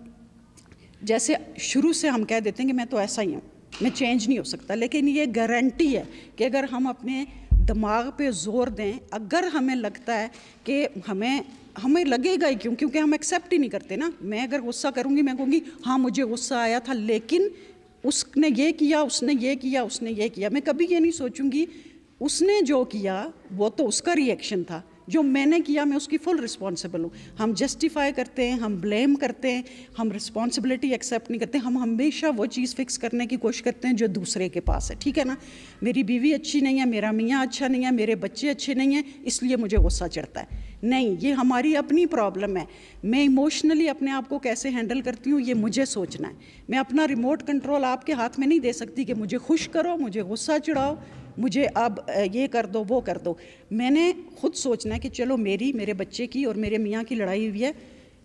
جیسے شروع سے ہم کہہ دیتے ہیں کہ میں تو ایسا ہی ہوں, میں چینج نہیں ہو سکتا, لیکن یہ گارنٹی ہے کہ اگر ہم اپنے دماغ پہ زور دیں, اگر ہمیں لگتا ہے کہ ہمیں ہمیں لگے گا ہی کیوں, کیونکہ ہم ایکسیپٹ ہی نہیں کرتے نا. میں اگر غصہ کروں گی, میں کہوں گی ہاں مجھے غصہ آیا تھا, لیکن اس نے یہ کیا, اس نے یہ کیا, اس نے یہ کیا. میں کبھی یہ نہیں سوچوں گی اس نے جو کیا وہ تو اس کا ری ایکشن تھا, جو میں نے کیا میں اس کی فل رسپانسبل ہوں. ہم جسٹیفائی کرتے ہیں, ہم بلیم کرتے ہیں, ہم رسپانسبلٹی ایکسیپٹ نہیں کرتے. ہم ہمیشہ وہ چیز فکس کرنے کی کوشش کرتے ہیں جو دوسرے کے پاس ہے, ٹھیک ہے نا. میری بیوی اچھی نہیں ہے, میرا میاں اچھا نہیں ہے, میرے بچے اچھے نہیں ہیں, اس لیے مجھے غصہ چڑھتا ہے. نہیں, یہ ہماری اپنی پرابلم ہے. میں ایموشنلی اپنے آپ کو کیسے ہینڈل کرتی ہوں یہ مجھے سوچنا ہے. میں اپنا ریموٹ کنٹرول آپ کے ہاتھ میں نہیں دے سکتی کہ مجھے خوش کرو, مجھے غصہ چڑھاؤ, مجھے اب یہ کر دو وہ کر دو. میں نے خود سوچنا ہے کہ چلو میری, میرے بچے کی اور میرے میاں کی لڑائی ہوئی ہے,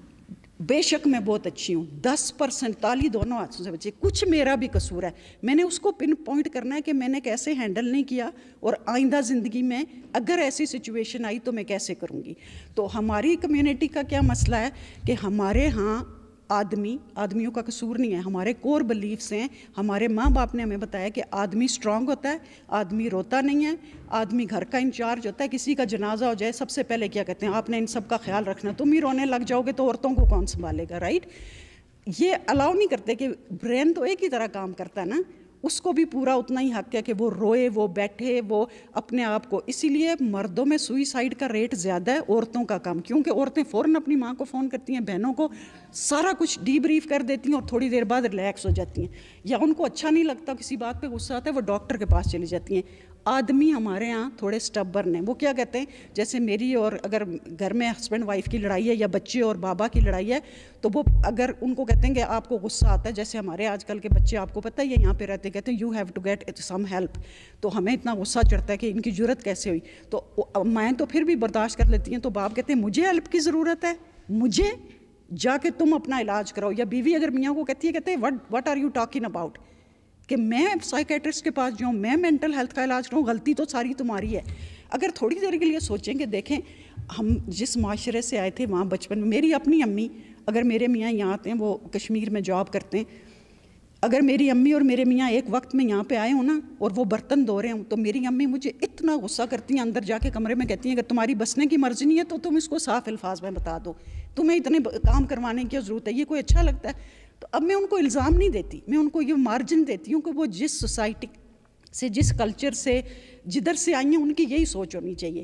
بے شک میں بہت اچھی ہوں, دس پرسنٹ تالی دونوں ہاتھوں سے بچے, کچھ میرا بھی قصور ہے. میں نے اس کو پن پوائنٹ کرنا ہے کہ میں نے کیسے ہینڈل نہیں کیا, اور آئندہ زندگی میں اگر ایسی سچویشن آئی تو میں کیسے کروں گی. تو ہماری کمیونٹی کا کیا مسئلہ ہے کہ ہمارے ہاں آدمی, آدمیوں کا قصور نہیں ہے, ہمارے کور بلیفس ہیں. ہمارے ماں باپ نے ہمیں بتایا کہ آدمی اسٹرانگ ہوتا ہے, آدمی روتا نہیں ہے, آدمی گھر کا انچارج ہوتا ہے. کسی کا جنازہ ہو جائے سب سے پہلے کیا کہتے ہیں, آپ نے ان سب کا خیال رکھنا, تم ہی رونے لگ جاؤ گے تو عورتوں کو کون سنبھالے گا, رائٹ. یہ الاؤ نہیں کرتے کہ برین تو ایک ہی طرح کام کرتا ہے نا, اس کو بھی پورا اتنا ہی حق ہے کہ وہ روئے, وہ بیٹھے, وہ اپنے آپ کو. اسی لیے مردوں میں سوئسائڈ کا ریٹ زیادہ ہے, عورتوں کا کم, کیونکہ عورتیں فوراً اپنی ماں کو فون کرتی ہیں, بہنوں کو سارا کچھ ڈی بریف کر دیتی ہیں اور تھوڑی دیر بعد ریلیکس ہو جاتی ہیں. یا ان کو اچھا نہیں لگتا, کسی بات پہ غصہ آتا ہے, وہ ڈاکٹر کے پاس چلی جاتی ہیں. آدمی ہمارے ہاں تھوڑے سٹبرن ہیں. وہ کیا کہتے ہیں, جیسے میری اور اگر گھر میں ہسبینڈ وائف کی لڑائی ہے یا بچے اور بابا کی لڑائی ہے, تو وہ اگر ان کو کہتے ہیں کہ آپ کو غصہ آتا ہے, جیسے ہمارے آج کل کے بچے آپ کو پتہ ہے یہ یہاں پہ رہتے کہتے ہیں you have to get some help, تو ہمیں اتنا غصہ چڑھتا ہے کہ ان کی جرت کیسے ہوئی. تو میں تو پھر بھی برداشت کر لیتی ہیں, تو باپ کہتے ہیں مجھے ہیلپ کی ضرورت ہے, مجھے جا کے تم اپنا علاج کراؤ. یا بیوی اگر میاں کو کہتی ہے, کہتے ہیں what what are you talking about, کہ میں سائیکیٹرسٹ کے پاس جاؤں, میں مینٹل ہیلتھ کا علاج کروں, غلطی تو ساری تمہاری ہے. اگر تھوڑی دیر کے لیے سوچیں کہ دیکھیں ہم جس معاشرے سے آئے تھے وہاں بچپن میں, میری اپنی امی, اگر میرے میاں یہاں آتے ہیں, وہ کشمیر میں جاب کرتے ہیں, اگر میری امی اور میرے میاں ایک وقت میں یہاں پہ آئے ہوں نا اور وہ برتن دھو رہے ہوں, تو میری امی مجھے اتنا غصہ کرتی ہیں, اندر جا کے کمرے میں کہتی ہیں اگر تمہاری بسنے کی مرضی نہیں ہے تو تم اس کو صاف الفاظ میں بتا دو, تمہیں اتنے کام کروانے کی ضرورت ہے, یہ کوئی اچھا لگتا ہے. تو اب میں ان کو الزام نہیں دیتی, میں ان کو یہ مارجن دیتی ہوں کہ وہ جس سوسائٹی سے, جس کلچر سے, جدھر سے آئی ہیں, ان کی یہی سوچ ہونی چاہیے.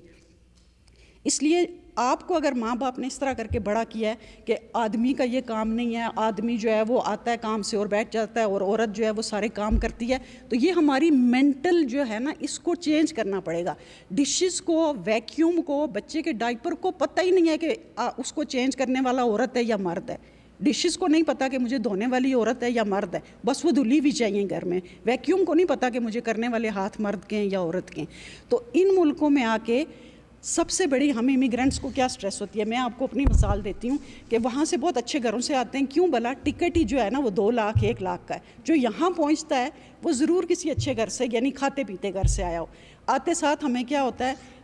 اس لیے آپ کو اگر ماں باپ نے اس طرح کر کے بڑا کیا ہے کہ آدمی کا یہ کام نہیں ہے, آدمی جو ہے وہ آتا ہے کام سے اور بیٹھ جاتا ہے, اور عورت جو ہے وہ سارے کام کرتی ہے, تو یہ ہماری مینٹل جو ہے نا اس کو چینج کرنا پڑے گا. ڈشز کو, ویکیوم کو, بچے کے ڈائپر کو پتہ ہی نہیں ہے کہ اس کو چینج کرنے والا عورت ہے یا مرد ہے. ڈشز کو نہیں پتا کہ مجھے دھونے والی عورت ہے یا مرد ہے, بس وہ دھلی بھی چاہیے گھر میں. ویکیوم کو نہیں پتا کہ مجھے کرنے والے ہاتھ مرد کے ہیں یا عورت کے ہیں. تو ان ملکوں میں آ کے سب سے بڑی ہمیں امیگرینٹس کو کیا سٹریس ہوتی ہے, میں آپ کو اپنی مثال دیتی ہوں کہ وہاں سے بہت اچھے گھروں سے آتے ہیں, کیوں بھلا ٹکٹ ہی جو ہے نا وہ دو لاکھ ایک لاکھ کا ہے. جو یہاں پہنچتا ہے وہ ضرور کسی اچھے گھر سے, یعنی کھاتے پیتے گھر سے آیا ہو. آتے ساتھ ہمیں کیا ہوتا ہے,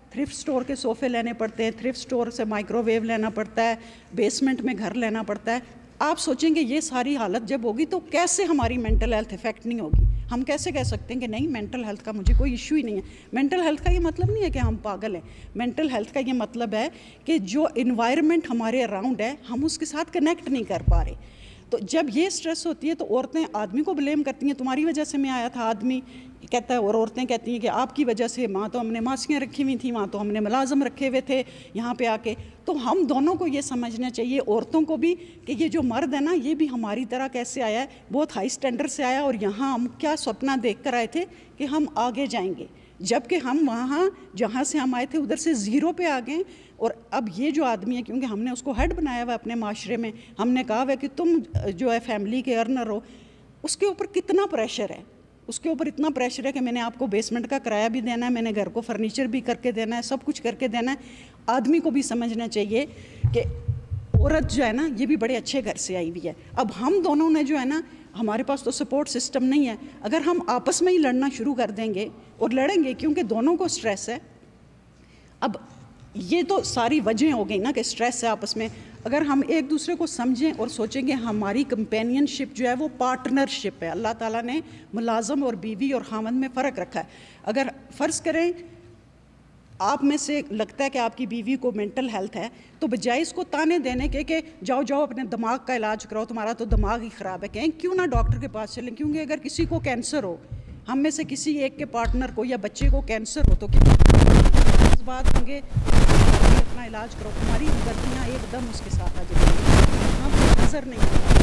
تھرفٹ اسٹور کے صوفے لینے پڑتے ہیں, تھرفٹ اسٹور سے مائکرو ویو لینا پڑتا ہے, بیسمنٹ میں گھر لینا پڑتا ہے. آپ سوچیں گے یہ ساری حالت جب ہوگی تو کیسے ہماری مینٹل ہیلتھ افیکٹ نہیں ہوگی. ہم کیسے کہہ سکتے ہیں کہ نہیں مینٹل ہیلتھ کا مجھے کوئی ایشو ہی نہیں ہے. مینٹل ہیلتھ کا یہ مطلب نہیں ہے کہ ہم پاگل ہیں. مینٹل ہیلتھ کا یہ مطلب ہے کہ جو انوائرمنٹ ہمارے اراؤنڈ ہے ہم اس کے ساتھ کنیکٹ نہیں کر پا رہے. تو جب یہ سٹریس ہوتی ہے تو عورتیں آدمی کو بلیم کرتی ہیں, تمہاری وجہ سے میں آیا تھا, آدمی کہتا ہے, اور عورتیں کہتی ہیں کہ آپ کی وجہ سے, وہاں تو ہم نے ماسیاں رکھی ہوئی تھیں, وہاں تو ہم نے ملازم رکھے ہوئے تھے یہاں پہ آ کے. تو ہم دونوں کو یہ سمجھنا چاہیے, عورتوں کو بھی, کہ یہ جو مرد ہے نا یہ بھی ہماری طرح کیسے آیا ہے, بہت ہائی سٹینڈرڈ سے آیا, اور یہاں ہم کیا سپنا دیکھ کر آئے تھے کہ ہم آگے جائیں گے, جبکہ ہم وہاں جہاں سے ہم آئے تھے ادھر سے زیرو پہ آ گئے. اور اب یہ جو آدمی ہے, کیونکہ ہم نے اس کو ہیڈ بنایا ہوا اپنے معاشرے میں, ہم نے کہا ہوا کہ تم جو ہے فیملی کے ارنر ہو, اس کے اوپر کتنا پریشر ہے, اس کے اوپر اتنا پریشر ہے کہ میں نے آپ کو بیسمنٹ کا کرایہ بھی دینا ہے, میں نے گھر کو فرنیچر بھی کر کے دینا ہے, سب کچھ کر کے دینا ہے. آدمی کو بھی سمجھنا چاہیے کہ عورت جو ہے نا یہ بھی بڑے اچھے گھر سے آئی ہوئی ہے. اب ہم دونوں نے جو ہے نا, ہمارے پاس تو سپورٹ سسٹم نہیں ہے, اگر ہم آپس میں ہی لڑنا شروع کر دیں گے, اور لڑیں گے کیونکہ دونوں کو سٹریس ہے. اب یہ تو ساری وجہیں ہو گئی نا کہ سٹریس ہے آپس میں. اگر ہم ایک دوسرے کو سمجھیں اور سوچیں گے ہماری کمپینین شپ جو ہے وہ پارٹنرشپ ہے, اللہ تعالیٰ نے ملازم اور بیوی اور خاوند میں فرق رکھا ہے. اگر فرض کریں آپ میں سے لگتا ہے کہ آپ کی بیوی کو مینٹل ہیلتھ ہے, تو بجائے اس کو تانے دینے کے کہ جاؤ جاؤ اپنے دماغ کا علاج کراؤ, تمہارا تو دماغ ہی خراب ہے, کہیں کیوں نہ ڈاکٹر کے پاس چلیں. کیونکہ اگر کسی کو کینسر ہو, ہم میں سے کسی ایک کے پارٹنر کو یا بچے کو کینسر ہو, تو کیا اس بات ہوں گے اپنا علاج کرو, تمہاری غلطیاں ایک دم اس کے ساتھ آ جائیں گی, ہم نظر نہیں آتا.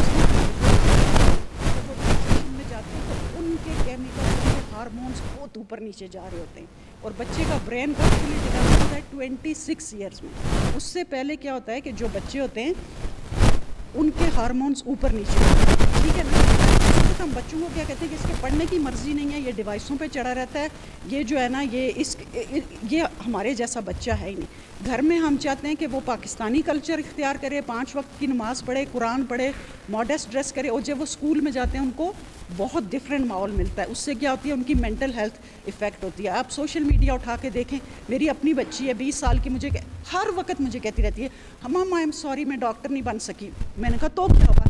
جب وہ ڈپریشن میں جاتے ہیں تو ان کے کیمیکل ہارمونس بہت اوپر نیچے جا رہے ہوتے ہیں, اور بچے کا برین کا ڈیولپمنٹ ہوتا ہے ٹوینٹی سکس ایئرس میں. اس سے پہلے کیا ہوتا ہے کہ جو بچے ہوتے ہیں ان کے ہارمونس اوپر نیچے ہوتے ہیں, ٹھیک ہے نا. ہم بچوں کو کیا کہتے ہیں کہ اس کے پڑھنے کی مرضی نہیں ہے, یہ ڈیوائسوں پہ چڑھا رہتا ہے, یہ جو ہے نا یہ اس یہ ہمارے جیسا بچہ ہے ہی نہیں. گھر میں ہم چاہتے ہیں کہ وہ پاکستانی کلچر اختیار کرے, پانچ وقت کی نماز پڑھے, قرآن پڑھے, ماڈسٹ ڈریس کرے, اور جب وہ اسکول میں جاتے ہیں ان کو بہت ڈفرینٹ ماحول ملتا ہے. اس سے کیا ہوتی ہے, ان کی مینٹل ہیلتھ افیکٹ ہوتی ہے. آپ سوشل میڈیا اٹھا کے دیکھیں, میری اپنی بچی ہے بیس سال کی, مجھے ہر وقت مجھے کہتی رہتی ہے مما آئی ایم سوری میں ڈاکٹر نہیں بن سکی. میں نے کہا تو کیا ہوا,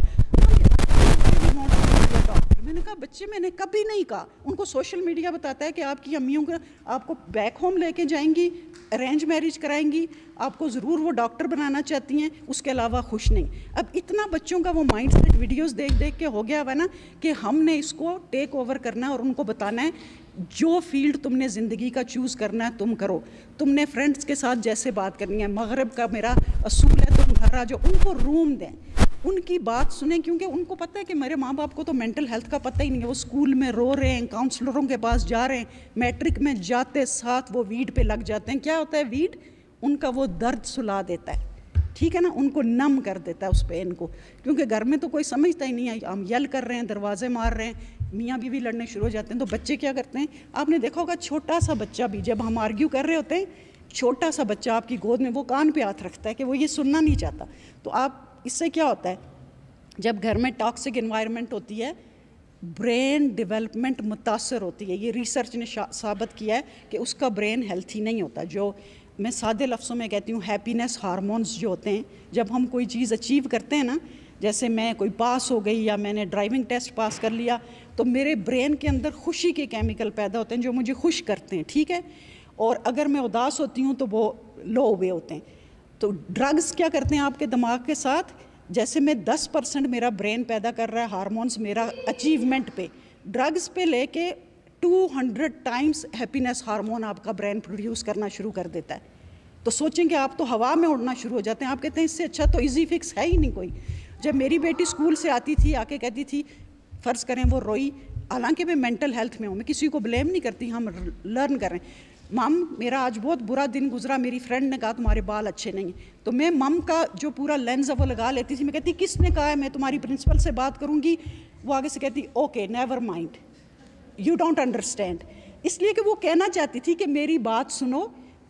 میں نے کہا بچے میں نے کبھی نہیں کہا. ان کو سوشل میڈیا بتاتا ہے کہ آپ کی امیوں کو آپ کو بیک ہوم لے کے جائیں گی, ارینج میرج کرائیں گی, آپ کو ضرور وہ ڈاکٹر بنانا چاہتی ہیں, اس کے علاوہ خوش نہیں. اب اتنا بچوں کا وہ مائنڈ سیٹ ویڈیوز دیکھ دیکھ کے ہو گیا ہوا نا کہ ہم نے اس کو ٹیک اوور کرنا ہے, اور ان کو بتانا ہے جو فیلڈ تم نے زندگی کا چوز کرنا ہے تم کرو. تم نے فرینڈس کے ساتھ جیسے بات کرنی ہے, مغرب کا میرا اصول ہے, تم گھر آ جاؤ, ان کو روم دیں, ان کی بات سنیں, کیونکہ ان کو پتہ ہے کہ میرے ماں باپ کو تو مینٹل ہیلتھ کا پتہ ہی نہیں ہے. وہ اسکول میں رو رہے ہیں, کاؤنسلروں کے پاس جا رہے ہیں, میٹرک میں جاتے ساتھ وہ ویڈ پہ لگ جاتے ہیں. کیا ہوتا ہے ویڈ, ان کا وہ درد سلا دیتا ہے, ٹھیک ہے نا, ان کو نم کر دیتا ہے اس پین کو, کیونکہ گھر میں تو کوئی سمجھتا ہی نہیں ہے. ہم یل کر رہے ہیں, دروازے مار رہے ہیں, میاں بیوی لڑنے شروع ہو جاتے ہیں. تو بچے کیا کرتے ہیں, آپ نے دیکھا ہوگا چھوٹا سا بچہ بھی جب ہم آرگیو کر رہے ہوتے ہیں, چھوٹا سا بچہ آپ کی گود میں وہ کان پہ ہاتھ رکھتا ہے کہ وہ یہ سننا نہیں چاہتا. تو آپ اس سے کیا ہوتا ہے, جب گھر میں ٹاکسک انوائرمنٹ ہوتی ہے برین ڈیولپمنٹ متاثر ہوتی ہے. یہ ریسرچ نے ثابت کیا ہے کہ اس کا برین ہیلتھی نہیں ہوتا. جو میں سادے لفظوں میں کہتی ہوں ہیپینس ہارمونز جو ہوتے ہیں, جب ہم کوئی چیز اچیو کرتے ہیں نا, جیسے میں کوئی پاس ہو گئی یا میں نے ڈرائیونگ ٹیسٹ پاس کر لیا, تو میرے برین کے اندر خوشی کے کیمیکل پیدا ہوتے ہیں جو مجھے خوش کرتے ہیں, ٹھیک ہے. اور اگر میں اداس ہوتی ہوں تو وہ لو ہوئے ہوتے ہیں. تو ڈرگز کیا کرتے ہیں آپ کے دماغ کے ساتھ, جیسے میں دس پرسنٹ میرا برین پیدا کر رہا ہے ہارمونز میرا اچیومنٹ پہ, ڈرگز پہ لے کے two hundred times happiness hormone آپ کا برین پروڈیوس کرنا شروع کر دیتا ہے. تو سوچیں کہ آپ تو ہوا میں اڑنا شروع ہو جاتے ہیں. آپ کہتے ہیں اس سے اچھا تو ایزی فکس ہے ہی نہیں کوئی. جب میری بیٹی اسکول سے آتی تھی, آ کے کہتی تھی, فرض کریں وہ روئی, حالانکہ میں مینٹل ہیلتھ میں ہوں, میں کسی کو بلیم نہیں کرتی, ہم لرن کر رہے ہیں, مم میرا آج بہت برا دن گزرا, میری فرینڈ نے کہا تمہارے بال اچھے نہیں ہیں, تو میں مم کا جو پورا لینز ہے وہ لگا لیتی تھی. میں کہتی کس نے کہا ہے, میں تمہاری پرنسپل سے بات کروں گی. وہ آگے سے کہتی okay never mind, you don't understand. اس لیے کہ وہ کہنا چاہتی تھی کہ میری بات سنو.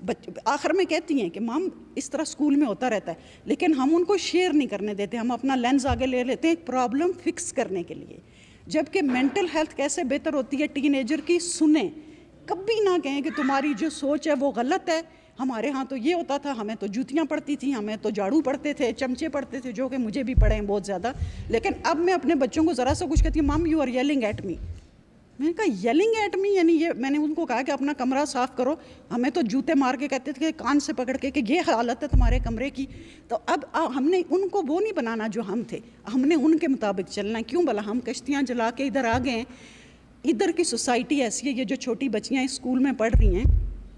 آخر میں کہتی ہیں کہ مام اس طرح اسکول میں ہوتا رہتا ہے, لیکن ہم ان کو شیئر نہیں کرنے دیتے, ہم اپنا لینز آگے لے لیتے ہیں پرابلم فکس کرنے کے لیے. جبکہ مینٹل ہیلتھ کیسے بہتر ہوتی ہے ٹین ایجر کی, سنیں, کبھی نہ کہیں کہ تمہاری جو سوچ ہے وہ غلط ہے. ہمارے ہاں تو یہ ہوتا تھا, ہمیں تو جوتیاں پڑتی تھیں, ہمیں تو جھاڑو پڑتے تھے, چمچے پڑتے تھے, جو کہ مجھے بھی پڑے ہیں بہت زیادہ. لیکن اب میں اپنے بچوں کو ذرا سا کچھ کہتی ہوں, mom you are yelling at me. میں نے کہا یلنگ ایٹ می یعنی یہ, میں نے ان کو کہا کہ اپنا کمرہ صاف کرو. ہمیں تو جوتے مار کے کہتے تھے کہ کان سے پکڑ کے کہ یہ حالت ہے تمہارے کمرے کی. تو اب ہم نے ان کو وہ نہیں بنانا جو ہم تھے, ہم نے ان کے مطابق چلنا ہے. کیوں بلا ہم کشتیاں جلا کے ادھر آ گئے ہیں. ادھر کی سوسائٹی ایسی ہے, یہ جو چھوٹی بچیاں اسکول میں پڑھ رہی ہیں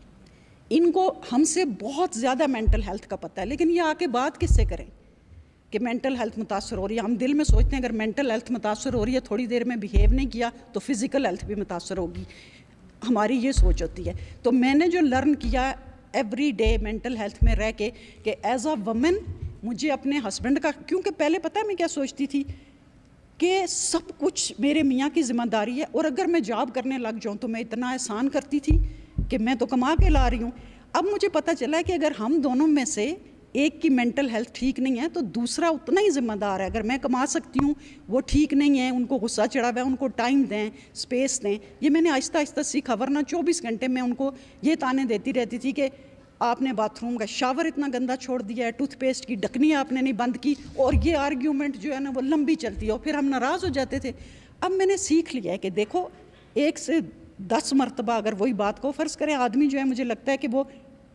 ان کو ہم سے بہت زیادہ مینٹل ہیلتھ کا پتہ ہے, لیکن یہ آ کے بات کس سے کریں کہ مینٹل ہیلتھ متاثر ہو رہی ہے. ہم دل میں سوچتے ہیں اگر مینٹل ہیلتھ متاثر ہو رہی ہے, تھوڑی دیر میں بیہیو نہیں کیا تو فزیکل ہیلتھ بھی متاثر ہوگی, ہماری یہ سوچ ہوتی ہے. تو میں نے جو لرن کیا ایوری ڈے مینٹل ہیلتھ میں رہ کے کہ ایز اے وومن مجھے اپنے ہسبینڈ کا, کیونکہ پہلے پتہ ہے میں کیا سوچتی تھی کہ سب کچھ میرے میاں کی ذمہ داری ہے, اور اگر میں جاب کرنے لگ جاؤں تو میں اتنا احسان کرتی تھی کہ میں تو کما کے لا رہی ہوں. اب مجھے پتہ چلا ہے کہ اگر ہم دونوں میں سے ایک کی مینٹل ہیلتھ ٹھیک نہیں ہے تو دوسرا اتنا ہی ذمہ دار ہے. اگر میں کما سکتی ہوں, وہ ٹھیک نہیں ہے, ان کو غصہ چڑھا ہوا ہے, ان کو ٹائم دیں, اسپیس دیں. یہ میں نے آہستہ آہستہ سیکھا, ورنہ چوبیس گھنٹے میں ان کو یہ تانے دیتی رہتی تھی کہ آپ نے باتھ روم کا شاور اتنا گندا چھوڑ دیا ہے, ٹوتھ پیسٹ کی ڈکنی آپ نے نہیں بند کی, اور یہ آرگیومنٹ جو ہے نا وہ لمبی چلتی ہے, اور پھر ہم ناراض ہو جاتے تھے. اب میں نے سیکھ لیا ہے کہ دیکھو ایک سے دس مرتبہ اگر وہی بات کو فرض کریں, آدمی جو ہے مجھے لگتا ہے کہ وہ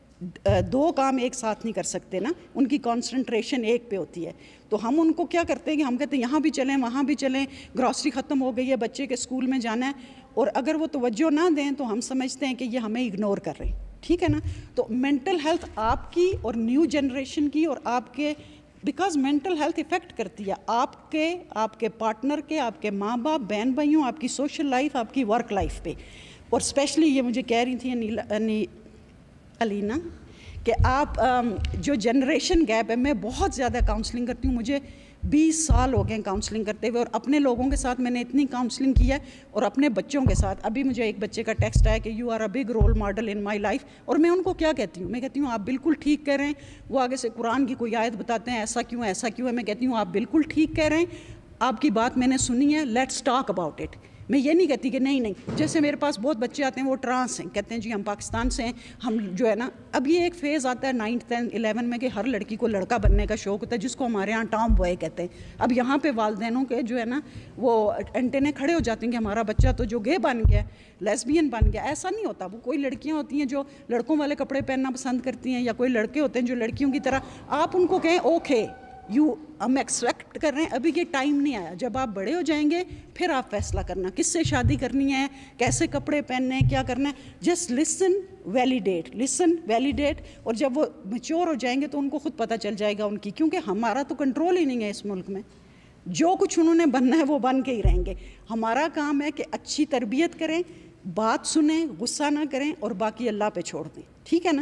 دو کام ایک ساتھ نہیں کر سکتے نا, ان کی کانسنٹریشن ایک پہ ہوتی ہے. تو ہم ان کو کیا کرتے ہیں کہ ہم کہتے ہیں یہاں بھی چلیں وہاں بھی چلیں, گراسری ختم ہو گئی ہے, بچے کے اسکول میں جانا ہے, اور اگر وہ توجہ نہ دیں تو ہم سمجھتے ہیں کہ یہ ہمیں اگنور کر رہے ہیں. ٹھیک ہے نا. تو مینٹل ہیلتھ آپ کی اور نیو جنریشن کی اور آپ کے, بیکاز مینٹل ہیلتھ افیکٹ کرتی ہے آپ کے, آپ کے پارٹنر کے, آپ کے ماں باپ, بہن بھائیوں, آپ کی سوشل لائف, آپ کی ورک لائف پہ. اور اسپیشلی یہ مجھے کہہ رہی تھیں علینا کہ آپ جو جنریشن گیپ ہے, میں بہت زیادہ کاؤنسلنگ کرتی ہوں, مجھے بیس سال ہو گئے کاؤنسلنگ کرتے ہوئے, اور اپنے لوگوں کے ساتھ میں نے اتنی کاؤنسلنگ کی ہے, اور اپنے بچوں کے ساتھ. ابھی مجھے ایک بچے کا ٹیکسٹ آیا کہ you are a big role model in my life, اور میں ان کو کیا کہتی ہوں, میں کہتی ہوں آپ بالکل ٹھیک کہہ رہے ہیں. وہ آگے سے قرآن کی کوئی آیت بتاتے ہیں ایسا کیوں ایسا کیوں ہے, میں کہتی ہوں آپ بالکل ٹھیک کہہ رہے ہیں, آپ کی بات میں نے سنی ہے, لیٹس ٹاک اباؤٹ اٹ. میں یہ نہیں کہتی کہ نہیں نہیں, جیسے میرے پاس بہت بچے آتے ہیں وہ ٹرانس ہیں, کہتے ہیں جی ہم پاکستان سے ہیں, ہم جو ہے نا, اب یہ ایک فیز آتا ہے نائنتھ ٹینتھ الیون میں کہ ہر لڑکی کو لڑکا بننے کا شوق ہوتا ہے, جس کو ہمارے ہاں ٹام بوائے کہتے ہیں. اب یہاں پہ والدینوں کے جو ہے نا وہ انٹینے کھڑے ہو جاتے ہیں کہ ہمارا بچہ تو جو گے بن گیا, لیسبین بن گیا. ایسا نہیں ہوتا. وہ کوئی لڑکیاں ہوتی ہیں جو لڑکوں والے کپڑے پہننا پسند کرتی ہیں, یا کوئی لڑکے ہوتے ہیں جو لڑکیوں کی طرح, آپ ان کو کہیں اوکے یو ہم ایکسپیکٹ کر رہے ہیں, ابھی یہ ٹائم نہیں آیا. جب آپ بڑے ہو جائیں گے پھر آپ فیصلہ کرنا کس سے شادی کرنی ہے, کیسے کپڑے پہننے ہیں, کیا کرنا ہے. Just listen validate, listen validate. اور جب وہ میچور ہو جائیں گے تو ان کو خود پتہ چل جائے گا ان کی, کیونکہ ہمارا تو کنٹرول ہی نہیں ہے اس ملک میں. جو کچھ انہوں نے بننا ہے وہ بن کے ہی رہیں گے. ہمارا کام ہے کہ اچھی تربیت کریں, بات سنیں, غصہ نہ کریں, اور باقی اللہ پہ چھوڑ دیں. ٹھیک ہے نا.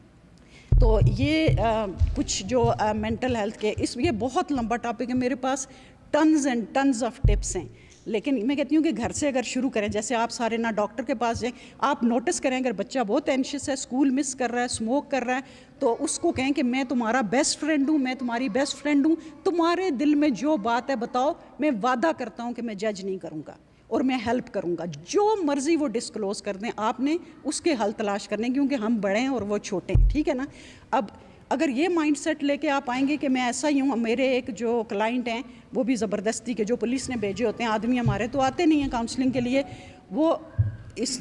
تو یہ کچھ جو مینٹل ہیلتھ کے, اس یہ بہت لمبا ٹاپک ہے, میرے پاس tons and tons of tips ہیں, لیکن میں کہتی ہوں کہ گھر سے اگر شروع کریں, جیسے آپ سارے نہ ڈاکٹر کے پاس جائیں, آپ نوٹس کریں اگر بچہ بہت اینشیس ہے, اسکول مس کر رہا ہے, اسموک کر رہا ہے, تو اس کو کہیں کہ میں تمہارا بیسٹ فرینڈ ہوں, میں تمہاری بیسٹ فرینڈ ہوں, تمہارے دل میں جو بات ہے بتاؤ, میں وعدہ کرتا ہوں کہ میں جج نہیں کروں گا اور میں ہیلپ کروں گا. جو مرضی وہ ڈسکلوز کر دیں, آپ نے اس کے حل تلاش کرنے, کیونکہ ہم بڑے ہیں اور وہ چھوٹے ہیں. ٹھیک ہے نا. اب اگر یہ مائنڈ سیٹ لے کے آپ آئیں گے کہ میں ایسا ہی ہوں, میرے ایک جو کلائنٹ ہیں وہ بھی زبردستی کے, جو پولیس نے بھیجے ہوتے ہیں آدمی, ہمارے تو آتے نہیں ہیں کاؤنسلنگ کے لیے, وہ اس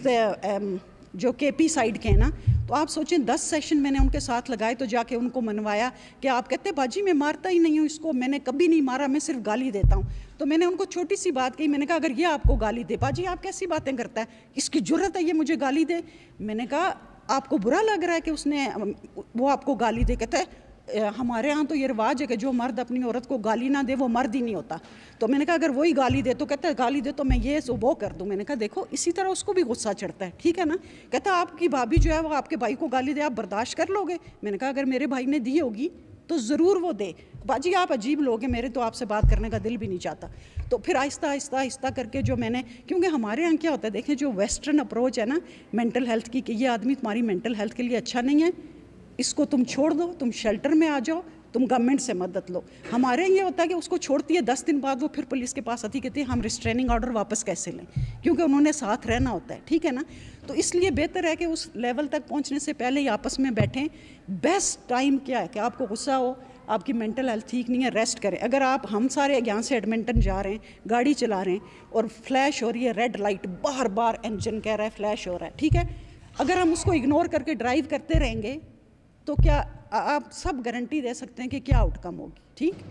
جو کے پی سائڈ کے ہیں نا, تو آپ سوچیں دس سیشن میں نے ان کے ساتھ لگائے, تو جا کے ان کو منوایا کہ آپ کہتے باجی میں مارتا ہی نہیں ہوں اس کو, میں نے کبھی نہیں مارا, میں صرف گالی دیتا ہوں. تو میں نے ان کو چھوٹی سی بات کہی, میں نے کہا اگر یہ آپ کو گالی دے, باجی آپ کیسی باتیں کرتا ہے, اس کی جرت ہے یہ مجھے گالی دے. میں نے کہا آپ کو برا لگ رہا ہے کہ اس نے وہ آپ کو گالی دے؟ کہتا ہے ہمارے ہاں تو یہ رواج ہے کہ جو مرد اپنی عورت کو گالی نہ دے وہ مرد ہی نہیں ہوتا. تو میں نے کہا اگر وہی گالی دے, تو کہتا ہے گالی دے تو میں یہ سو وہ کر دوں. میں نے کہا دیکھو اسی طرح اس کو بھی غصہ چڑھتا ہے. ٹھیک ہے نا. کہتا آپ کی بھابھی جو ہے وہ آپ کے بھائی کو گالی دے, آپ برداشت کر لو گے؟ میں نے کہا اگر میرے بھائی نے دی ہوگی تو ضرور وہ دے. باجی آپ عجیب لوگ ہیں, میرے تو آپ سے بات کرنے کا دل بھی نہیں چاہتا. تو پھر آہستہ آہستہ آہستہ کر کے جو میں نے, کیونکہ ہمارے یہاں کیا ہوتا ہے, دیکھیں جو ویسٹرن اپروچ ہے نا مینٹل ہیلتھ کی, کہ یہ آدمی تمہاری مینٹل ہیلتھ کے لیے اچھا نہیں ہے, اس کو تم چھوڑ دو, تم شیلٹر میں آ جاؤ, تم گورنمنٹ سے مدد لو. ہمارے یہ ہوتا ہے کہ اس کو چھوڑتی ہے, دس دن بعد وہ پھر پولیس کے پاس آتی کہتی ہے ہم ریسٹریننگ آرڈر واپس کیسے لیں, کیونکہ انہوں نے ساتھ رہنا ہوتا ہے, ٹھیک ہے نا. تو اس لیے بہتر ہے کہ اس لیول تک پہنچنے سے پہلے ہی آپس میں بیٹھیں. بیسٹ ٹائم کیا ہے کہ آپ کو غصہ ہو, آپ کی مینٹل ہیلتھ ٹھیک نہیں ہے, ریسٹ کریں. اگر آپ ہم سارے یہاں سے ایڈمنٹن جا رہے ہیں, گاڑی چلا رہے ہیں اور فلیش ہو رہی ہے, ریڈ لائٹ بار بار انجن کہہ رہا ہے فلیش ہو رہا ہے, ٹھیک ہے, اگر ہم اس کو اگنور کر کے ڈرائیو کرتے رہیں گے تو کیا آپ سب گارنٹی دے سکتے ہیں کہ کیا آؤٹ کم ہوگی, ٹھیک.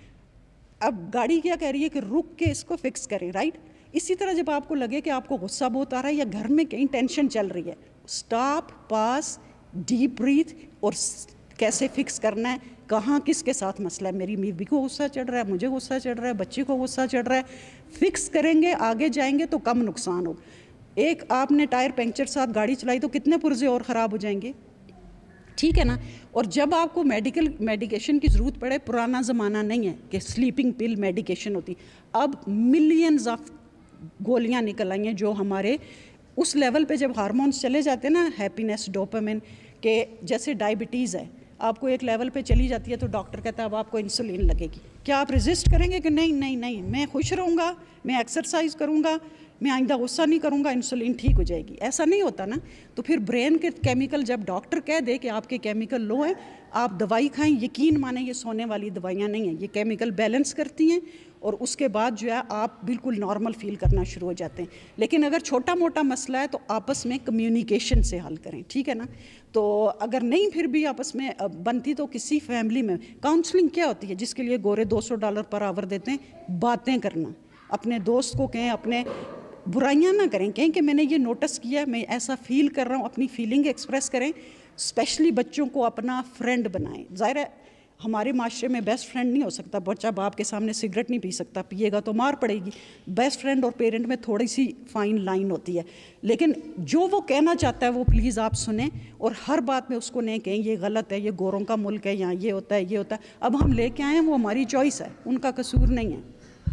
اب گاڑی کیا کہہ رہی ہے کہ رک کے اس کو فکس کریں, رائٹ. اسی طرح جب آپ کو لگے کہ آپ کو غصہ بہت آ رہا ہے یا گھر میں کہیں ٹینشن چل رہی ہے, اسٹاپ, پاس, ڈیپ بریتھ, اور کیسے فکس کرنا ہے, کہاں کس کے ساتھ مسئلہ ہے. میری بیوی کو غصہ چڑھ رہا ہے, مجھے غصہ چڑھ رہا ہے, بچے کو غصہ چڑھ رہا ہے. فکس کریں گے, آگے جائیں گے تو کم نقصان ہو. ایک آپ نے ٹائر پنکچر ساتھ گاڑی چلائی تو کتنے پرزے اور خراب ہو جائیں گے, ٹھیک ہے نا. اور جب آپ کو میڈیکل میڈیکیشن کی ضرورت پڑے, پرانا زمانہ نہیں ہے کہ سلیپنگ پل میڈیکیشن ہوتی, اب ملینز آف گولیاں نکل آئی ہیں جو ہمارے اس لیول پہ جب ہارمونس چلے جاتے ہیں نا, ہیپینس, ڈوپامن, کہ جیسے ڈائبٹیز ہے, آپ کو ایک لیول پہ چلی جاتی ہے تو ڈاکٹر کہتا ہے اب آپ کو انسولین لگے گی. کیا آپ ریزسٹ کریں گے کہ نہیں نہیں نہیں میں خوش رہوں گا, میں ایکسرسائز کروں گا, میں آئندہ غصہ نہیں کروں گا, انسولین ٹھیک ہو جائے گی؟ ایسا نہیں ہوتا نا. تو پھر برین کے کیمیکل جب ڈاکٹر کہہ دے کہ آپ کے کیمیکل لو ہیں, آپ دوائی کھائیں, یقین مانیں یہ سونے والی دوائیاں نہیں ہیں, یہ کیمیکل بیلنس کرتی ہیں اور اس کے بعد جو ہے آپ بالکل نارمل فیل کرنا شروع ہو جاتے ہیں. لیکن اگر چھوٹا موٹا مسئلہ ہے تو آپس میں کمیونیکیشن سے حل کریں, ٹھیک ہے نا. تو اگر نہیں پھر بھی آپس میں بنتی تو کسی فیملی میں کاؤنسلنگ کیا ہوتی ہے, جس کے لیے گورے دو سو ڈالر پر آور دیتے ہیں, باتیں کرنا, اپنے دوست کو کہیں, اپنے برائیاں نہ کریں, کہیں کہ میں نے یہ نوٹس کیا ہے, میں ایسا فیل کر رہا ہوں, اپنی فیلنگ ایکسپریس کریں. اسپیشلی بچوں کو اپنا فرینڈ بنائیں. ظاہر ہے ہمارے معاشرے میں بیسٹ فرینڈ نہیں ہو سکتا, بچہ باپ کے سامنے سگریٹ نہیں پی سکتا, پیے گا تو مار پڑے گی. بیسٹ فرینڈ اور پیرنٹ میں تھوڑی سی فائن لائن ہوتی ہے, لیکن جو وہ کہنا چاہتا ہے وہ پلیز آپ سنیں, اور ہر بات میں اس کو نہیں کہیں یہ غلط ہے, یہ گوروں کا ملک ہے, یہاں یہ ہوتا ہے, یہ ہوتا ہے. اب ہم لے کے آئے ہیں, وہ ہماری چوائس ہے, ان کا قصور نہیں ہے.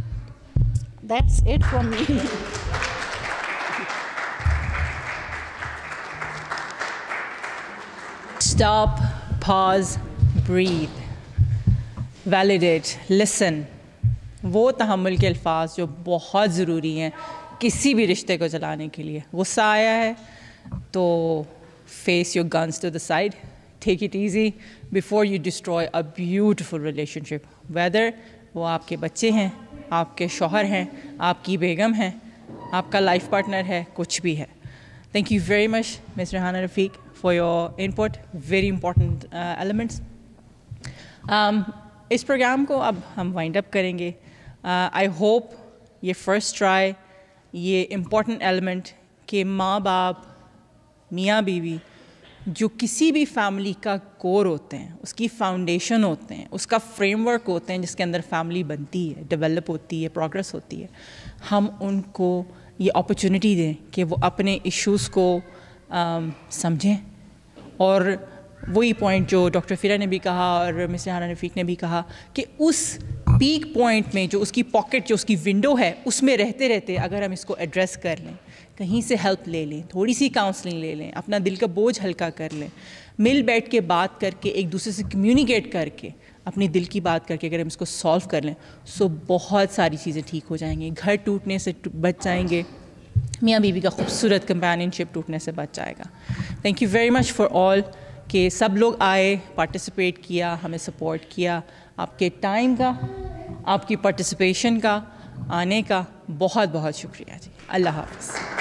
That's it from me. Stop, pause, breathe, validate, listen. وہ تحمل کے الفاظ جو بہت ضروری ہیں کسی بھی رشتے کو چلانے کے لیے. غصہ آیا ہے تو face your guns to the side, take it easy before you destroy a beautiful relationship. Whether وہ آپ کے بچے ہیں, آپ کے شوہر ہیں, آپ کی بیگم ہیں, آپ کا لائف پارٹنر ہے, کچھ بھی ہے. Thank you very much, Miz Rehanah Rafiq, for your input. Very important uh, elements. Um, اس پروگرام کو اب ہم وائنڈ اپ کریں گے. آئی ہوپ یہ فرسٹ ٹرائی, یہ امپورٹنٹ ایلیمنٹ کہ ماں باپ, میاں بیوی جو کسی بھی فیملی کا کور ہوتے ہیں, اس کی فاؤنڈیشن ہوتے ہیں, اس کا فریم ورک ہوتے ہیں جس کے اندر فیملی بنتی ہے, ڈیولپ ہوتی ہے, پروگرس ہوتی ہے, ہم ان کو یہ اپرچونٹی دیں کہ وہ اپنے ایشوز کو سمجھیں. اور وہی پوائنٹ جو ڈاکٹر فیرا نے بھی کہا اور مس ریحانہ رفیق نے بھی کہا کہ اس پیک پوائنٹ میں جو اس کی پاکٹ, جو اس کی ونڈو ہے, اس میں رہتے رہتے اگر ہم اس کو ایڈریس کر لیں, کہیں سے ہیلپ لے لیں, تھوڑی سی کاؤنسلنگ لے لیں, اپنا دل کا بوجھ ہلکا کر لیں, مل بیٹھ کے بات کر کے, ایک دوسرے سے کمیونیکیٹ کر کے, اپنی دل کی بات کر کے اگر ہم اس کو سالو کر لیں, سو بہت ساری چیزیں ٹھیک ہو جائیں گی. گھر ٹوٹنے سے بچ جائیں گے, میاں بیوی کا خوبصورت کمپینین شپ ٹوٹنے سے بچ جائے گا. Thank you very much for all کہ سب لوگ آئے, پارٹیسپیٹ کیا, ہمیں سپورٹ کیا. آپ کے ٹائم کا, آپ کی پارٹیسپیشن کا, آنے کا بہت بہت شکریہ جی. اللہ حافظ.